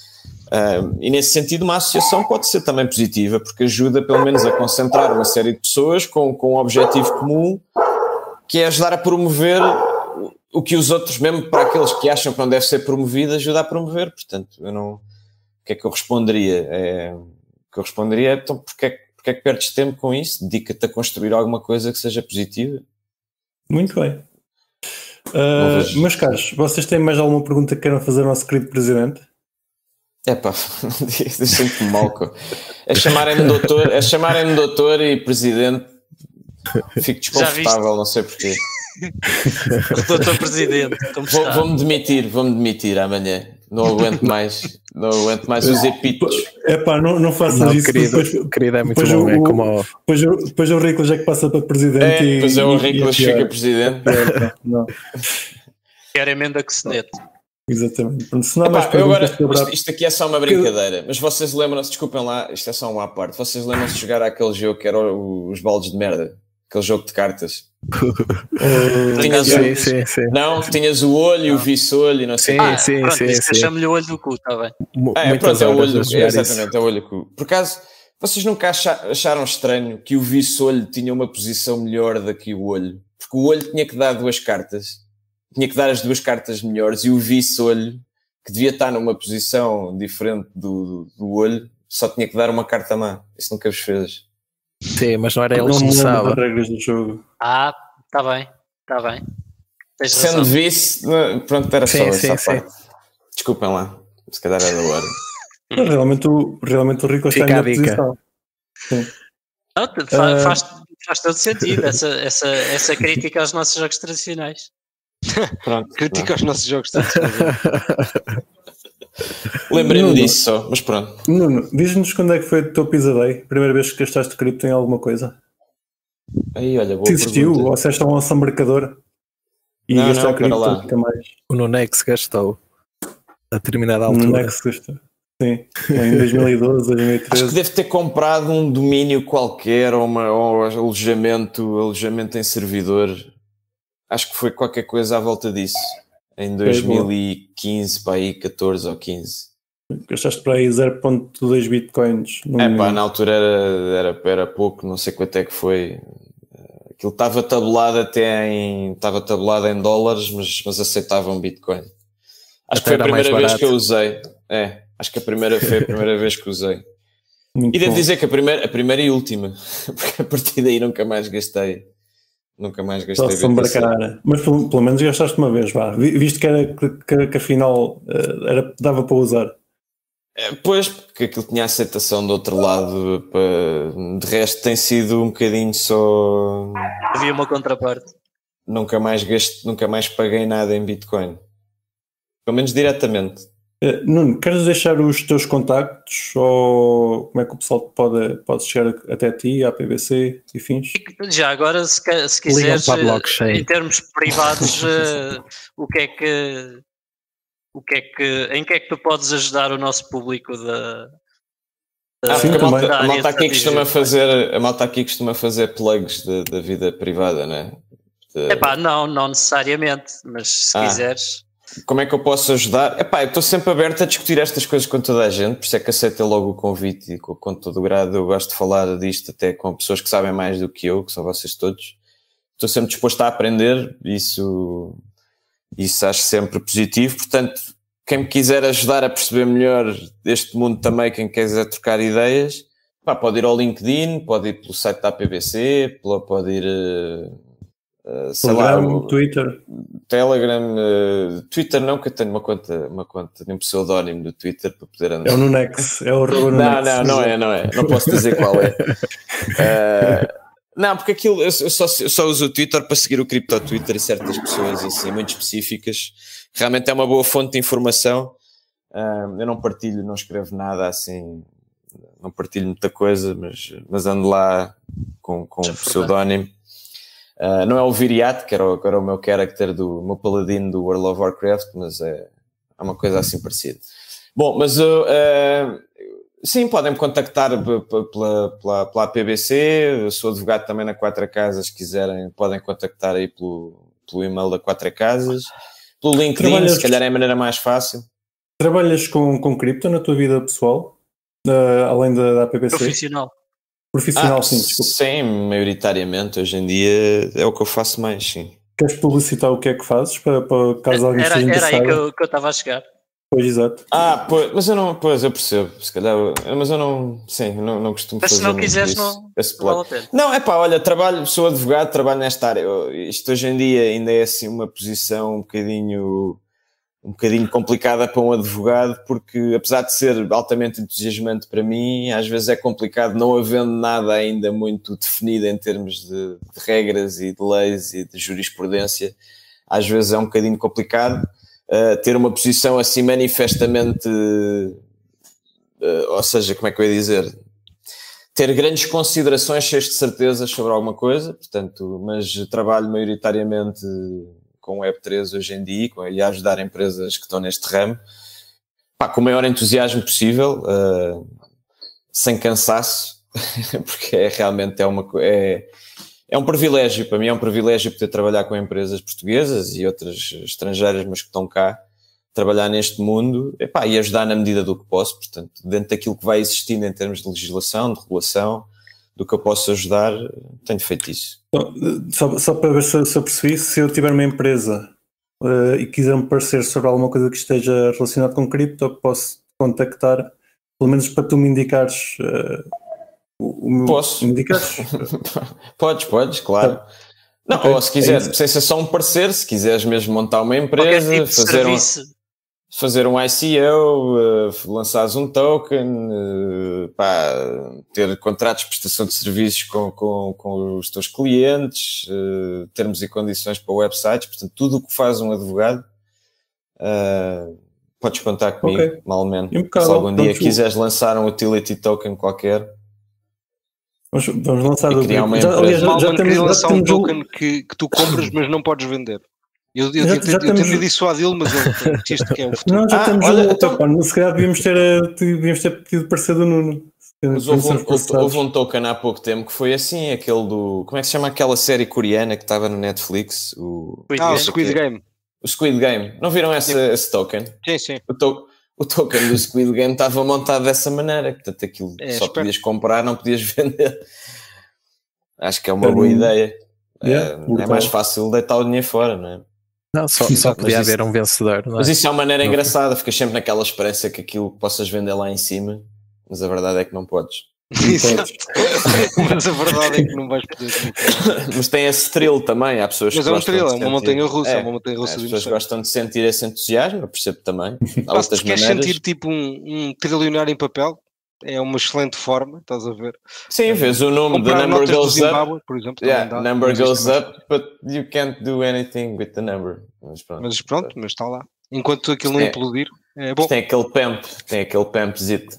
Uh, e nesse sentido uma associação pode ser também positiva, porque ajuda pelo menos a concentrar uma série de pessoas com, com um objetivo comum, que é ajudar a promover o que os outros, mesmo para aqueles que acham que não deve ser promovido, ajuda a promover. Portanto, eu não... o que é que eu responderia? É... o que eu responderia é, então, porque é, porque é que perdes tempo com isso? Dedica-te a construir alguma coisa que seja positiva. Muito bem. Uh, meus caros, vocês têm mais alguma pergunta que queiram fazer ao nosso querido Presidente? É pá, deixem-me mal. É chamarem-me doutor, é chamarem-me doutor e Presidente, fico desconfortável, não sei porquê. Doutor Presidente, como vou, vou-me demitir, vou-me demitir amanhã. Não aguento mais, não aguento mais os epítetos. É pá, não, não faças não, isso. Querido, depois, querido é muito bom. O, é como... depois, depois o Ricolas é que passa para Presidente. É, e, depois é o e, Ricolas que fica Presidente. É, não. Quer emenda que se nete. Exatamente. Se não, Epá, mais eu agora, sobre... isto, isto aqui é só uma brincadeira, mas vocês lembram-se, desculpem lá, isto é só uma à parte, vocês lembram-se de jogar aquele jogo que era os baldes de merda, aquele jogo de cartas? uh, tinhas sim, o, sim, sim. Não, tinhas o olho, não. o vice-olho e não sei o que. Ah, sim, pronto, sim, isso sim. chama-lhe o olho do cu, está bem. É, pronto, é o olho do cu, exatamente, é o olho do cu. Por acaso, vocês nunca acharam estranho que o vice-olho tinha uma posição melhor do que o olho? Porque o olho tinha que dar duas cartas, tinha que dar as duas cartas melhores, e o vice-olho, que devia estar numa posição diferente do, do, do olho, só tinha que dar uma carta má. Isso nunca vos fez. Sim, mas não era ele que começava. As regras do jogo. Ah, está bem, está bem. Tens Sendo razão. vice, pronto, era sim, só sim, essa sim. parte. Desculpem lá, se calhar era da hora. Não, realmente, o, realmente o Rico está Fica na a dica. posição. Sim. Não, fa- Uh, faz, faz todo sentido essa, essa, essa crítica aos nossos jogos tradicionais. Pronto, Critica aos nossos jogos tradicionais. lembrei-me Nuno, disso só, mas pronto. Nuno, diz-nos quando é que foi o teu Pizza Day? Primeira vez que gastaste cripto em alguma coisa? Aí, olha, boa Se existiu, pergunta. ou se és só um mercador e Não, gastar não, cripto para lá. nunca mais? O Nunex gastou a determinada No altura. Nex gastou. Sim, em dois mil e doze, dois mil e treze. Acho que deve ter comprado um domínio qualquer ou, uma, ou alojamento, alojamento em servidor. Acho que foi qualquer coisa à volta disso. Em dois mil e quinze, para aí, catorze ou quinze. Gastaste para aí zero vírgula dois bitcoins. É pá, na altura era, era, era pouco, não sei quanto é que foi. Aquilo estava tabulado até em, estava tabulado em dólares, mas, mas aceitava um bitcoin. Acho Até que foi a era mais primeira vez barato. que eu usei. É, acho que a primeira foi a primeira vez que usei. Muito E devo bom. dizer que a primeira, a primeira e última, porque a partir daí nunca mais gastei. Nunca mais gastei. Só se embarcar. Mas pelo, pelo menos gastaste uma vez, vá. Vi- Visto que, era, que, que, que afinal eh, era, dava para usar. É, pois, porque aquilo tinha aceitação do outro lado. Para... De resto tem sido um bocadinho só... Havia uma contraparte. Nunca mais gasto, nunca mais paguei nada em Bitcoin. Pelo menos diretamente. Eh, Nuno, queres deixar os teus contactos ou como é que o pessoal pode, pode chegar até ti, à P B C e fins? Já agora, se, ca- se Ligam quiseres, para a eh, blockchain. em termos privados, eh, o que é que, o que é que, em que é que tu podes ajudar o nosso público da, Ah, Sim, porque a também. malta, da a área malta de aqui costuma digital? fazer, a malta aqui costuma fazer plugs da da vida privada, não é? De- Epá, não, não necessariamente, mas se Ah. quiseres. Como é que eu posso ajudar? Epá, eu estou sempre aberto a discutir estas coisas com toda a gente, por isso é que aceitei logo o convite e com, com todo o grado. Eu gosto de falar disto até com pessoas que sabem mais do que eu, que são vocês todos. Estou sempre disposto a aprender, isso, isso acho sempre positivo. Portanto, quem me quiser ajudar a perceber melhor este mundo também, quem quiser trocar ideias, pá, pode ir ao LinkedIn, pode ir pelo site da P B C, pode ir... Uh, Uh, sei Telegram, lá, o Twitter. Telegram, uh, Twitter não, que eu tenho uma conta, uma conta, um pseudónimo do Twitter para poder andar. É o Nunex, é o arroba Não, Nunex. não, não é, não é, não posso dizer qual é. Uh, não, porque aquilo, eu só, eu só uso o Twitter para seguir o Crypto Twitter e certas pessoas assim, muito específicas. Realmente é uma boa fonte de informação. Uh, eu não partilho, não escrevo nada assim, não partilho muita coisa, mas, mas ando lá com, com um pseudónimo. Uh, não é o Viriat, que era o, que era o meu character do o meu paladino do World of Warcraft, mas é, é uma coisa assim parecida. Bom, mas uh, uh, sim, podem me contactar pela, pela, pela P B C, eu sou advogado também na Quatro Casas, se quiserem podem contactar aí pelo, pelo e-mail da Quatro Casas, pelo LinkedIn, Trabalhas... se calhar é a maneira mais fácil. Trabalhas com, com cripto na tua vida pessoal? Uh, além da, da P B C? Profissional. Profissional, ah, sim, desculpa. Sim, maioritariamente. Hoje em dia é o que eu faço mais, sim. Queres publicitar o que é que fazes para, para caso alguém era, esteja era interessado? aí que eu estava a chegar. Pois, exato. Ah, pois, mas eu não, pois, eu percebo, se calhar, mas eu não, sim, não, não costumo mas fazer. Mas se não quiseres, isso, não, esse não vale a pena. Não, é pá, olha, trabalho, sou advogado, trabalho nesta área. Eu, isto hoje em dia ainda é assim uma posição um bocadinho, um bocadinho complicada para um advogado, porque apesar de ser altamente entusiasmante para mim, às vezes é complicado, não havendo nada ainda muito definido em termos de, de regras e de leis e de jurisprudência, às vezes é um bocadinho complicado. Uh, ter uma posição assim manifestamente, uh, ou seja, como é que eu ia dizer, ter grandes considerações cheias de certezas sobre alguma coisa, portanto, mas trabalho maioritariamente com web três hoje em dia e a ajudar empresas que estão neste ramo, pá, com o maior entusiasmo possível, uh, sem cansaço, porque é realmente é uma é, É um privilégio, para mim é um privilégio poder trabalhar com empresas portuguesas e outras estrangeiras, mas que estão cá, trabalhar neste mundo, epá, e ajudar na medida do que posso, portanto, dentro daquilo que vai existindo em termos de legislação, de regulação, do que eu posso ajudar, tenho feito isso. Só, só para ver se, se eu percebi, se eu tiver uma empresa uh, e quiser me parecer sobre alguma coisa que esteja relacionada com cripto, eu posso contactar, pelo menos para tu me indicares... Uh, O, o Posso? Indicares? Podes, podes, claro. Tá. Não, okay, ou se quiser, é sem ser só um parecer, se quiseres mesmo montar uma empresa, tipo fazer, um, fazer um I C O, uh, lançares um token, uh, pá, ter contratos de prestação de serviços com, com, com os teus clientes, uh, termos e condições para websites, portanto, tudo o que faz um advogado, uh, podes contar comigo, okay. mal menos. Se algum dia quiseres lançar um utility token qualquer, Vamos, vamos lançar o criar uma empresa. Já, já, já temos, lançar um token o... que, que tu compras, mas não podes vender. Eu, eu, já, eu, já eu, eu tentei dissuadi-lo, mas ele isto que é o futuro. Não, já ah, temos olha, um então... token. Se calhar devíamos ter, devíamos ter pedido parecer do Nuno. Mas houve um, houve um token há pouco tempo que foi assim, aquele do... Como é que se chama aquela série coreana que estava no Netflix? O, ah, o Squid Game. O Squid Game. Não viram esse, esse token? Sim, sim. O, to, o token do Squid Game estava montado dessa maneira. Portanto, aquilo é, só espero. podias comprar, não podias vender. Acho que é uma boa ideia. Yeah, é, é mais fácil deitar o dinheiro fora, não é? Não, só, só podia haver um vencedor. Não é? Mas isso é uma maneira não engraçada. Ficas sempre naquela esperança que aquilo possas vender lá em cima, mas a verdade é que não podes. Mas a verdade é que não vais poder. Mas tem esse thrill também. Há pessoas mas que é um thrill, é uma montanha russa. É, é uma montanha russa. As pessoas gostam de sentir esse entusiasmo, eu percebo também. Há Pá, outras se queres maneiras. sentir tipo um, um trilionário em papel, é uma excelente forma, estás a ver? Sim, vês o nome da number goes Zimbabwe, up, por exemplo, yeah, dá, number goes up, but you can't do anything with the number. Mas pronto, mas, pronto, mas está lá. Enquanto aquilo não é, implodir, é bom. Tem aquele pump, tem aquele pumpzito.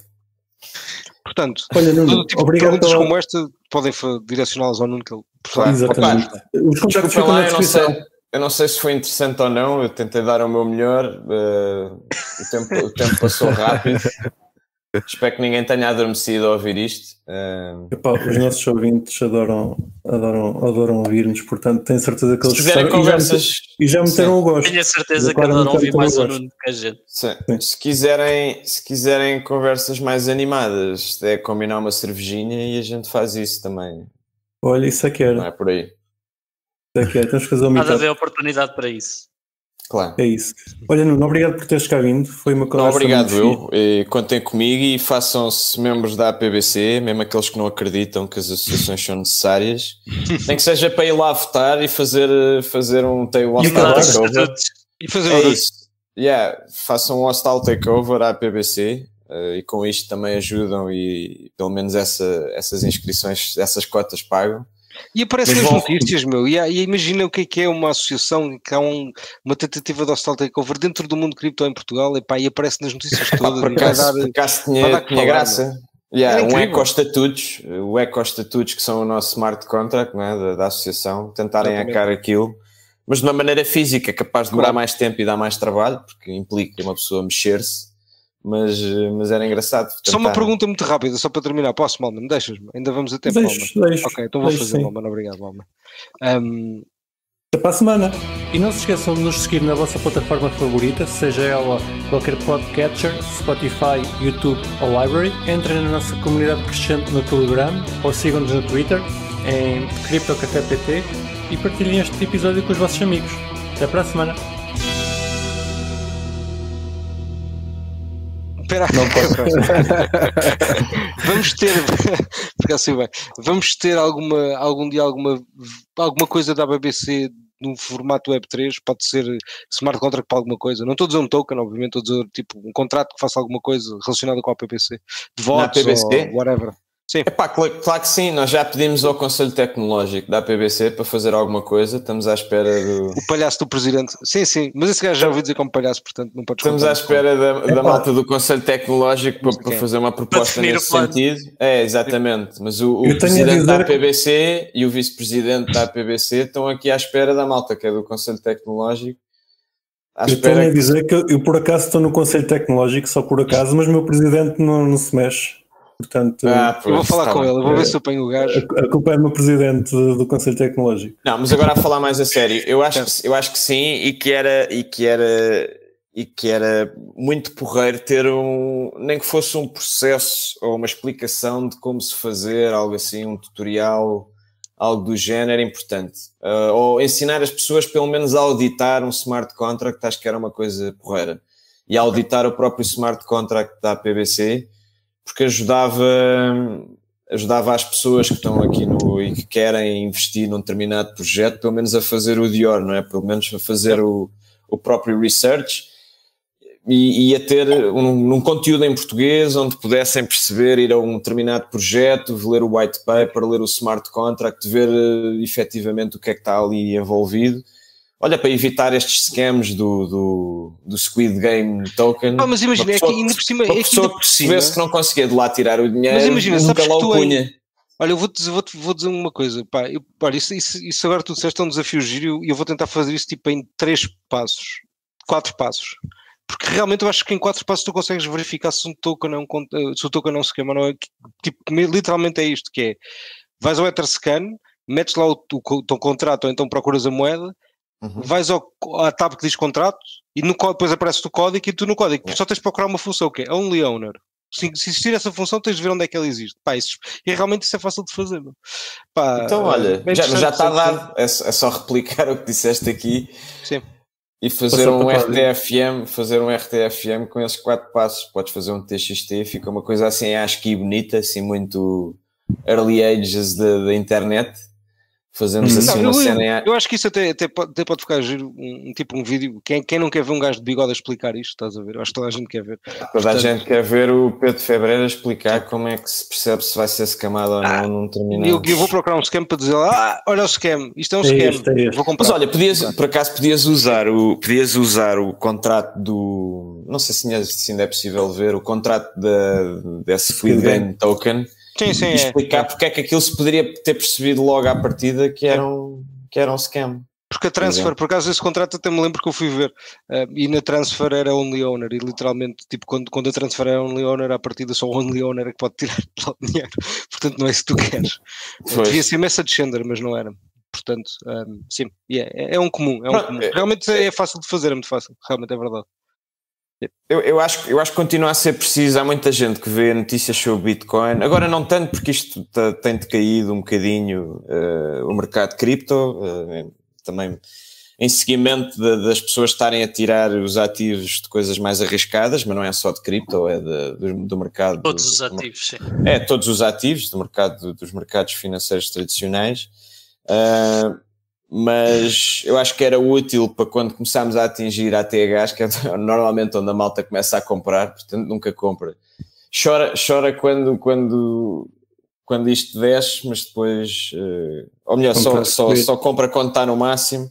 Portanto, olha, Nuno, todo tipo de perguntas pela... como esta podem direcioná-las ao Nuno que ele claro, exatamente. Os contactos ficam na descrição. Eu não sei se foi interessante ou não, eu tentei dar o meu melhor, uh, o, tempo, o tempo passou rápido. Espero que ninguém tenha adormecido a ouvir isto. Uh... Epá, os nossos ouvintes adoram, adoram, adoram ouvir-nos, portanto tenho certeza que eles gostaram conversas... e já meteram o gosto. Tenho a certeza que adoram ouvir mais o Nuno que a gente. Sim. Sim. Se, quiserem, se quiserem conversas mais animadas, é combinar uma cervejinha e a gente faz isso também. Olha, isso é que era. Não é por aí. Isso é que era. Temos que fazer uma Há de haver oportunidade para isso. Claro. É isso. Olha, Nuno, obrigado por teres cá vindo. Foi uma conversa. Não, obrigado eu. E contem comigo e façam-se membros da A P B C, mesmo aqueles que não acreditam que as associações são necessárias. Nem que seja para ir lá votar e fazer, fazer um hostile takeover. E fazer é isso. Yeah, façam um hostile takeover à A P B C uh, e com isto também ajudam e pelo menos essa, essas inscrições, essas cotas pagam. E aparece nas notícias, meu, e, e imagina o que é que é uma associação, que há um, uma tentativa de hostile takeover dentro do mundo cripto em Portugal, e, pá, e aparece nas notícias todas. Por acaso, por acaso tinha, tinha graça. Yeah, um eco-estatutos, o eco-estatutos que são o nosso smart contract, não é, da, da associação, tentarem hacker aquilo, mas de uma maneira física, capaz de demorar claro. mais tempo e dar mais trabalho, porque implica uma pessoa mexer-se. Mas, mas era engraçado. Tentar... Só uma pergunta muito rápida, só para terminar. Posso, Malman? Deixas-me? Ainda vamos a tempo, deixo, Malman. deixo, ok, então vou deixo, fazer, sim. Malman. Obrigado, Malman. Um, Até para a semana. E não se esqueçam de nos seguir na vossa plataforma favorita, seja ela qualquer podcatcher, Spotify, YouTube ou Library. Entrem na nossa comunidade crescente no Telegram ou sigam-nos no Twitter em CryptoCafépt e partilhem este episódio com os vossos amigos. Até para a semana. Espera, não vamos ter assim bem, vamos ter alguma, algum dia alguma, alguma coisa da B B C num formato web três, pode ser smart contract para alguma coisa, não estou a dizer um token, obviamente, estou a dizer tipo um contrato que faça alguma coisa relacionada com a P B C, de votos ou whatever. Sim. Epá, claro, claro que sim, nós já pedimos ao Conselho Tecnológico da P B C para fazer alguma coisa, estamos à espera do... O palhaço do Presidente, sim, sim, mas esse gajo já ouvi dizer como palhaço, portanto não podes... Estamos à espera da, da malta do Conselho Tecnológico para, para fazer uma proposta nesse sentido. É, exatamente, mas o, o Presidente da P B C e o Vice-Presidente da P B C estão aqui à espera da malta, que é do Conselho Tecnológico. À eu tenho a dizer que... que eu por acaso estou no Conselho Tecnológico, só por acaso, mas o meu Presidente não, não se mexe. Portanto, ah, pois, eu vou falar com bem. ele, vou ver se eu apanho o gajo. A, a culpa é do meu presidente do, do Conselho Tecnológico. Não, mas agora a falar mais a sério, eu acho, que, eu acho que sim, e que era, e que era, e que era muito porreiro ter um, nem que fosse um processo ou uma explicação de como se fazer, algo assim, um tutorial, algo do género, importante. Uh, ou ensinar as pessoas pelo menos a auditar um smart contract, acho que era uma coisa porreira. E a auditar o próprio smart contract da P B C, porque ajudava, ajudava as pessoas que estão aqui no, e que querem investir num determinado projeto, pelo menos a fazer o Dior, não é? Pelo menos a fazer o, o próprio research e, e a ter um, um conteúdo em português onde pudessem perceber, ir a um determinado projeto, ler o white paper, ler o smart contract, ver uh, efetivamente o que é que está ali envolvido. Olha, para evitar estes scams do, do, do Squid Game Token. Ah, mas imagina, é que ainda por cima... Uma pessoa que percebesse que não conseguia de lá tirar o dinheiro, mas imagina, nunca lá o punha. Em... Olha, eu vou dizer, vou, vou dizer uma coisa, pá, eu, pá isso, isso, isso agora tu disseste é um desafio giro e eu vou tentar fazer isso tipo em três passos, quatro passos. Porque realmente eu acho que em quatro passos tu consegues verificar se um token é um, se o token é um esquema, não é? Tipo, literalmente é isto, que é, vais ao Etherscan, metes lá o, o, o teu contrato ou então procuras a moeda, uhum. Vais ao, à tab que diz contrato e no, depois aparece o código e tu no código uhum. Só tens de procurar uma função que é Only Owner. Se, se existir essa função tens de ver onde é que ela existe. Pá, isso, e realmente isso é fácil de fazer. Pá, então olha, já, já está dado, é, é só replicar o que disseste aqui. Sim. E fazer um R T F M, fazer um R T F M com esses quatro passos. Podes fazer um T X T, fica uma coisa assim, acho que bonita, assim muito early ages da internet. Fazemos hum. assim não, uma eu, cena. Eu, eu acho que isso até, até, pode, até pode ficar giro, um, um tipo um vídeo. Quem, quem não quer ver um gajo de bigode a explicar isto, estás a ver? Eu acho que toda a gente quer ver. Toda Portanto, a gente quer ver o Pedro Febreira explicar como é que se percebe se vai ser scamado ou não ah, num determinado. Eu, eu vou procurar um scam para dizer, ah, olha o scam, isto é um é scam. Este, é este. Vou comprar. Mas olha, podias, por acaso podias usar, o, podias usar o contrato do. Não sei se ainda, se ainda é possível ver, o contrato da, desse Squid Game Token. Sim, sim, e explicar é. porque é que aquilo se poderia ter percebido logo à partida que era um, que era um scam. Porque a transfer, por acaso esse contrato até me lembro que eu fui ver uh, e na transfer era only owner e literalmente tipo quando, quando a transfer é only owner à partida só o only owner é que pode tirar o dinheiro, portanto não é isso que tu queres. Devia ser message sender, mas não era. Portanto, um, sim, yeah, é, é um comum, é um comum. Realmente é, é fácil de fazer, é muito fácil, realmente é verdade. Eu, eu, acho, eu acho que continua a ser preciso. Há muita gente que vê notícias sobre Bitcoin, agora não tanto porque isto tá, tem decaído um bocadinho uh, o mercado de cripto, uh, também em seguimento de, das pessoas estarem a tirar os ativos de coisas mais arriscadas, mas não é só de cripto, é de, do, do mercado. Todos do, os ativos, sim. É, todos os ativos do mercado, dos mercados financeiros tradicionais. Uh, mas eu acho que era útil para quando começámos a atingir a T Hs, que é normalmente onde a malta começa a comprar, portanto nunca compra. Chora, chora quando, quando, quando isto desce, mas depois, uh, ou melhor, só, só, só compra quando está no máximo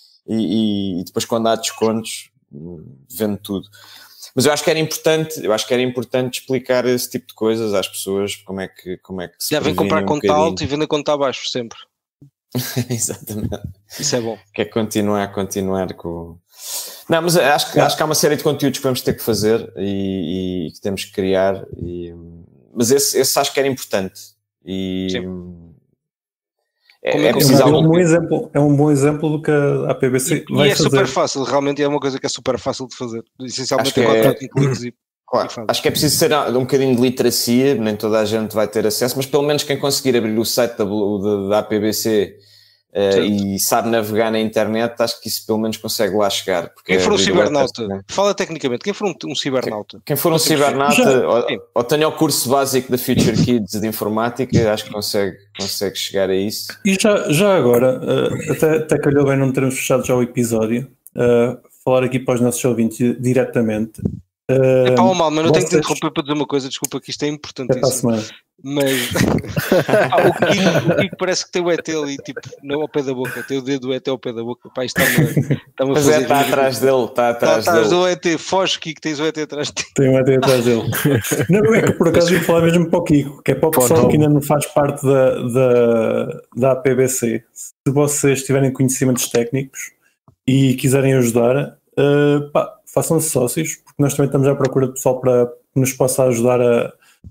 e, e depois quando há descontos, vende tudo. Mas eu acho que era importante, eu acho que era importante explicar esse tipo de coisas às pessoas, como é que, como é que se devem comprar um quando está alto e vender quando está baixo, sempre. Exatamente. Isso é bom. Quer continuar, continuar com... Não, mas acho que, acho que há uma série de conteúdos que vamos ter que fazer e, e que temos que criar, e... mas esse, esse acho que era importante. E... É, é, é, é, um bom exemplo, é um bom exemplo do que a, a P B C e, vai e é fazer. super fácil, realmente é uma coisa que é super fácil de fazer. Essencialmente é quatro cliques e, claro, e acho que é preciso ser um bocadinho de literacia, nem toda a gente vai ter acesso, mas pelo menos quem conseguir abrir o site da, da, da A P B C uh, e sabe navegar na internet, acho que isso pelo menos consegue lá chegar. Quem for um cibernauta, fala tecnicamente, quem for um, um cibernauta? Quem, quem for um cibernauta ou, ou tenha o curso básico da Future Kids de informática, acho que consegue, consegue chegar a isso. E já, já agora, uh, até, até calhou bem não termos fechado já o episódio, uh, falar aqui para os nossos ouvintes diretamente. Uh, é pá, mal, mas não tenho que te interromper para dizer uma coisa, desculpa que isto é importantíssimo. Mas ah, o, Kiko, o Kiko parece que tem o E T ali, tipo, não ao pé da boca, tem o dedo do E T ao pé da boca. Pá, isto está-me, está-me a fazer. Mas é, está atrás dele, está atrás está dele. Está o E T, foge, Kiko, tens o E T atrás de ti. Tem o E T atrás dele. Não, é que por acaso ia falar mesmo para o Kiko, que é para o pessoal que ainda não faz parte da, da, da A P B C. Se vocês tiverem conhecimentos técnicos e quiserem ajudar, uh, pá, façam-se sócios, porque nós também estamos à procura de pessoal para que nos possa ajudar a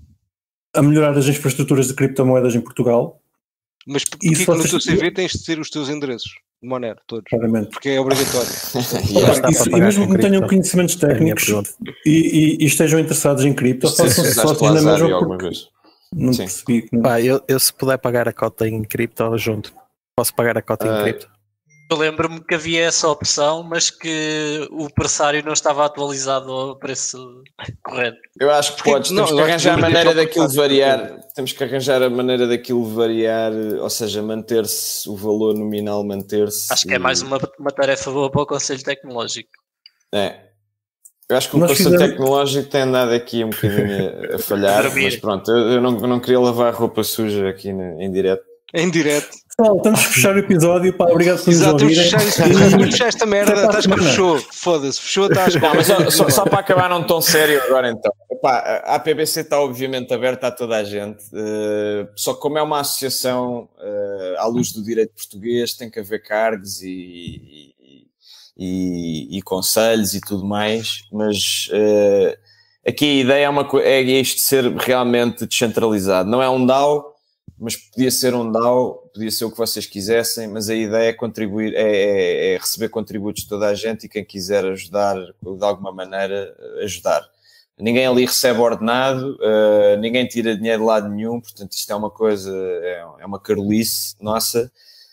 a melhorar as infraestruturas de criptomoedas em Portugal. Mas porque vocês... no teu C V tens de ter os teus endereços de Monero, todos. Claramente. Porque é obrigatório. yeah. e, e mesmo que não tenham conhecimentos técnicos e, e, e estejam interessados em cripto, façam sócios na mesma porque... Não Sim. percebi. Que não... Pá, eu, eu se puder pagar a cota em cripto, junto. Posso pagar a cota uh... em cripto? Eu lembro-me que havia essa opção, mas que o pressário não estava atualizado ao preço correto. Eu acho que podes, temos não, que arranjar a maneira daquilo variar, temos que arranjar a maneira daquilo variar, ou seja, manter-se, o valor nominal manter-se. Acho que é mais uma, uma tarefa boa para o Conselho Tecnológico. É. Eu acho que o Nós Conselho fizemos... Tecnológico tem andado aqui um bocadinho a falhar, mas pronto, eu, eu, não, eu não queria lavar roupa suja aqui no, em direto. Em direto. Pessoal, estamos a fechar o episódio. Pá, obrigado por nos ouvirem. Exato, vamos fechar esta merda. Estás que fechou. Foda-se, fechou, estás não, mas só, só, só para acabar num tom sério agora então. Epá, a A P B C está obviamente aberta a toda a gente. Uh, só que como é uma associação uh, à luz do direito português, tem que haver cargos e, e, e, e conselhos e tudo mais. Mas uh, aqui a ideia é, uma, é isto ser realmente descentralizado. Não é um D A O, mas podia ser um D A O, podia ser o que vocês quisessem, mas a ideia é contribuir, é, é, é receber contributos de toda a gente e quem quiser ajudar, de alguma maneira, ajudar. Ninguém ali recebe ordenado, uh, ninguém tira dinheiro de lado nenhum, portanto isto é uma coisa, é, é uma carolice nossa,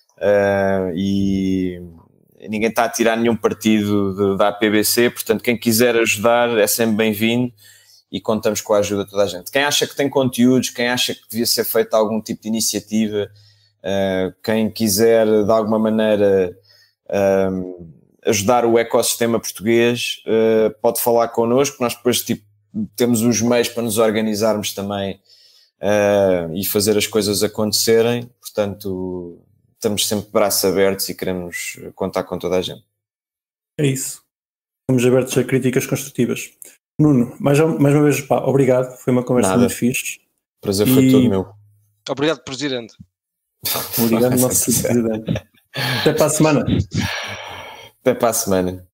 uh, e ninguém está a tirar nenhum partido de, da A P B C, portanto quem quiser ajudar é sempre bem-vindo. E contamos com a ajuda de toda a gente. Quem acha que tem conteúdos, quem acha que devia ser feita algum tipo de iniciativa, uh, quem quiser de alguma maneira uh, ajudar o ecossistema português, uh, pode falar connosco. Nós depois tipo, temos os meios para nos organizarmos também uh, e fazer as coisas acontecerem. Portanto, estamos sempre de braços abertos e queremos contar com toda a gente. É isso. Estamos abertos a críticas construtivas. Nuno, mais, mais uma vez, pá, obrigado. Foi uma conversa Nada. muito fixe. O prazer foi e... todo meu. Obrigado, Presidente. Obrigado, nosso Presidente. Até para a semana. Até para a semana.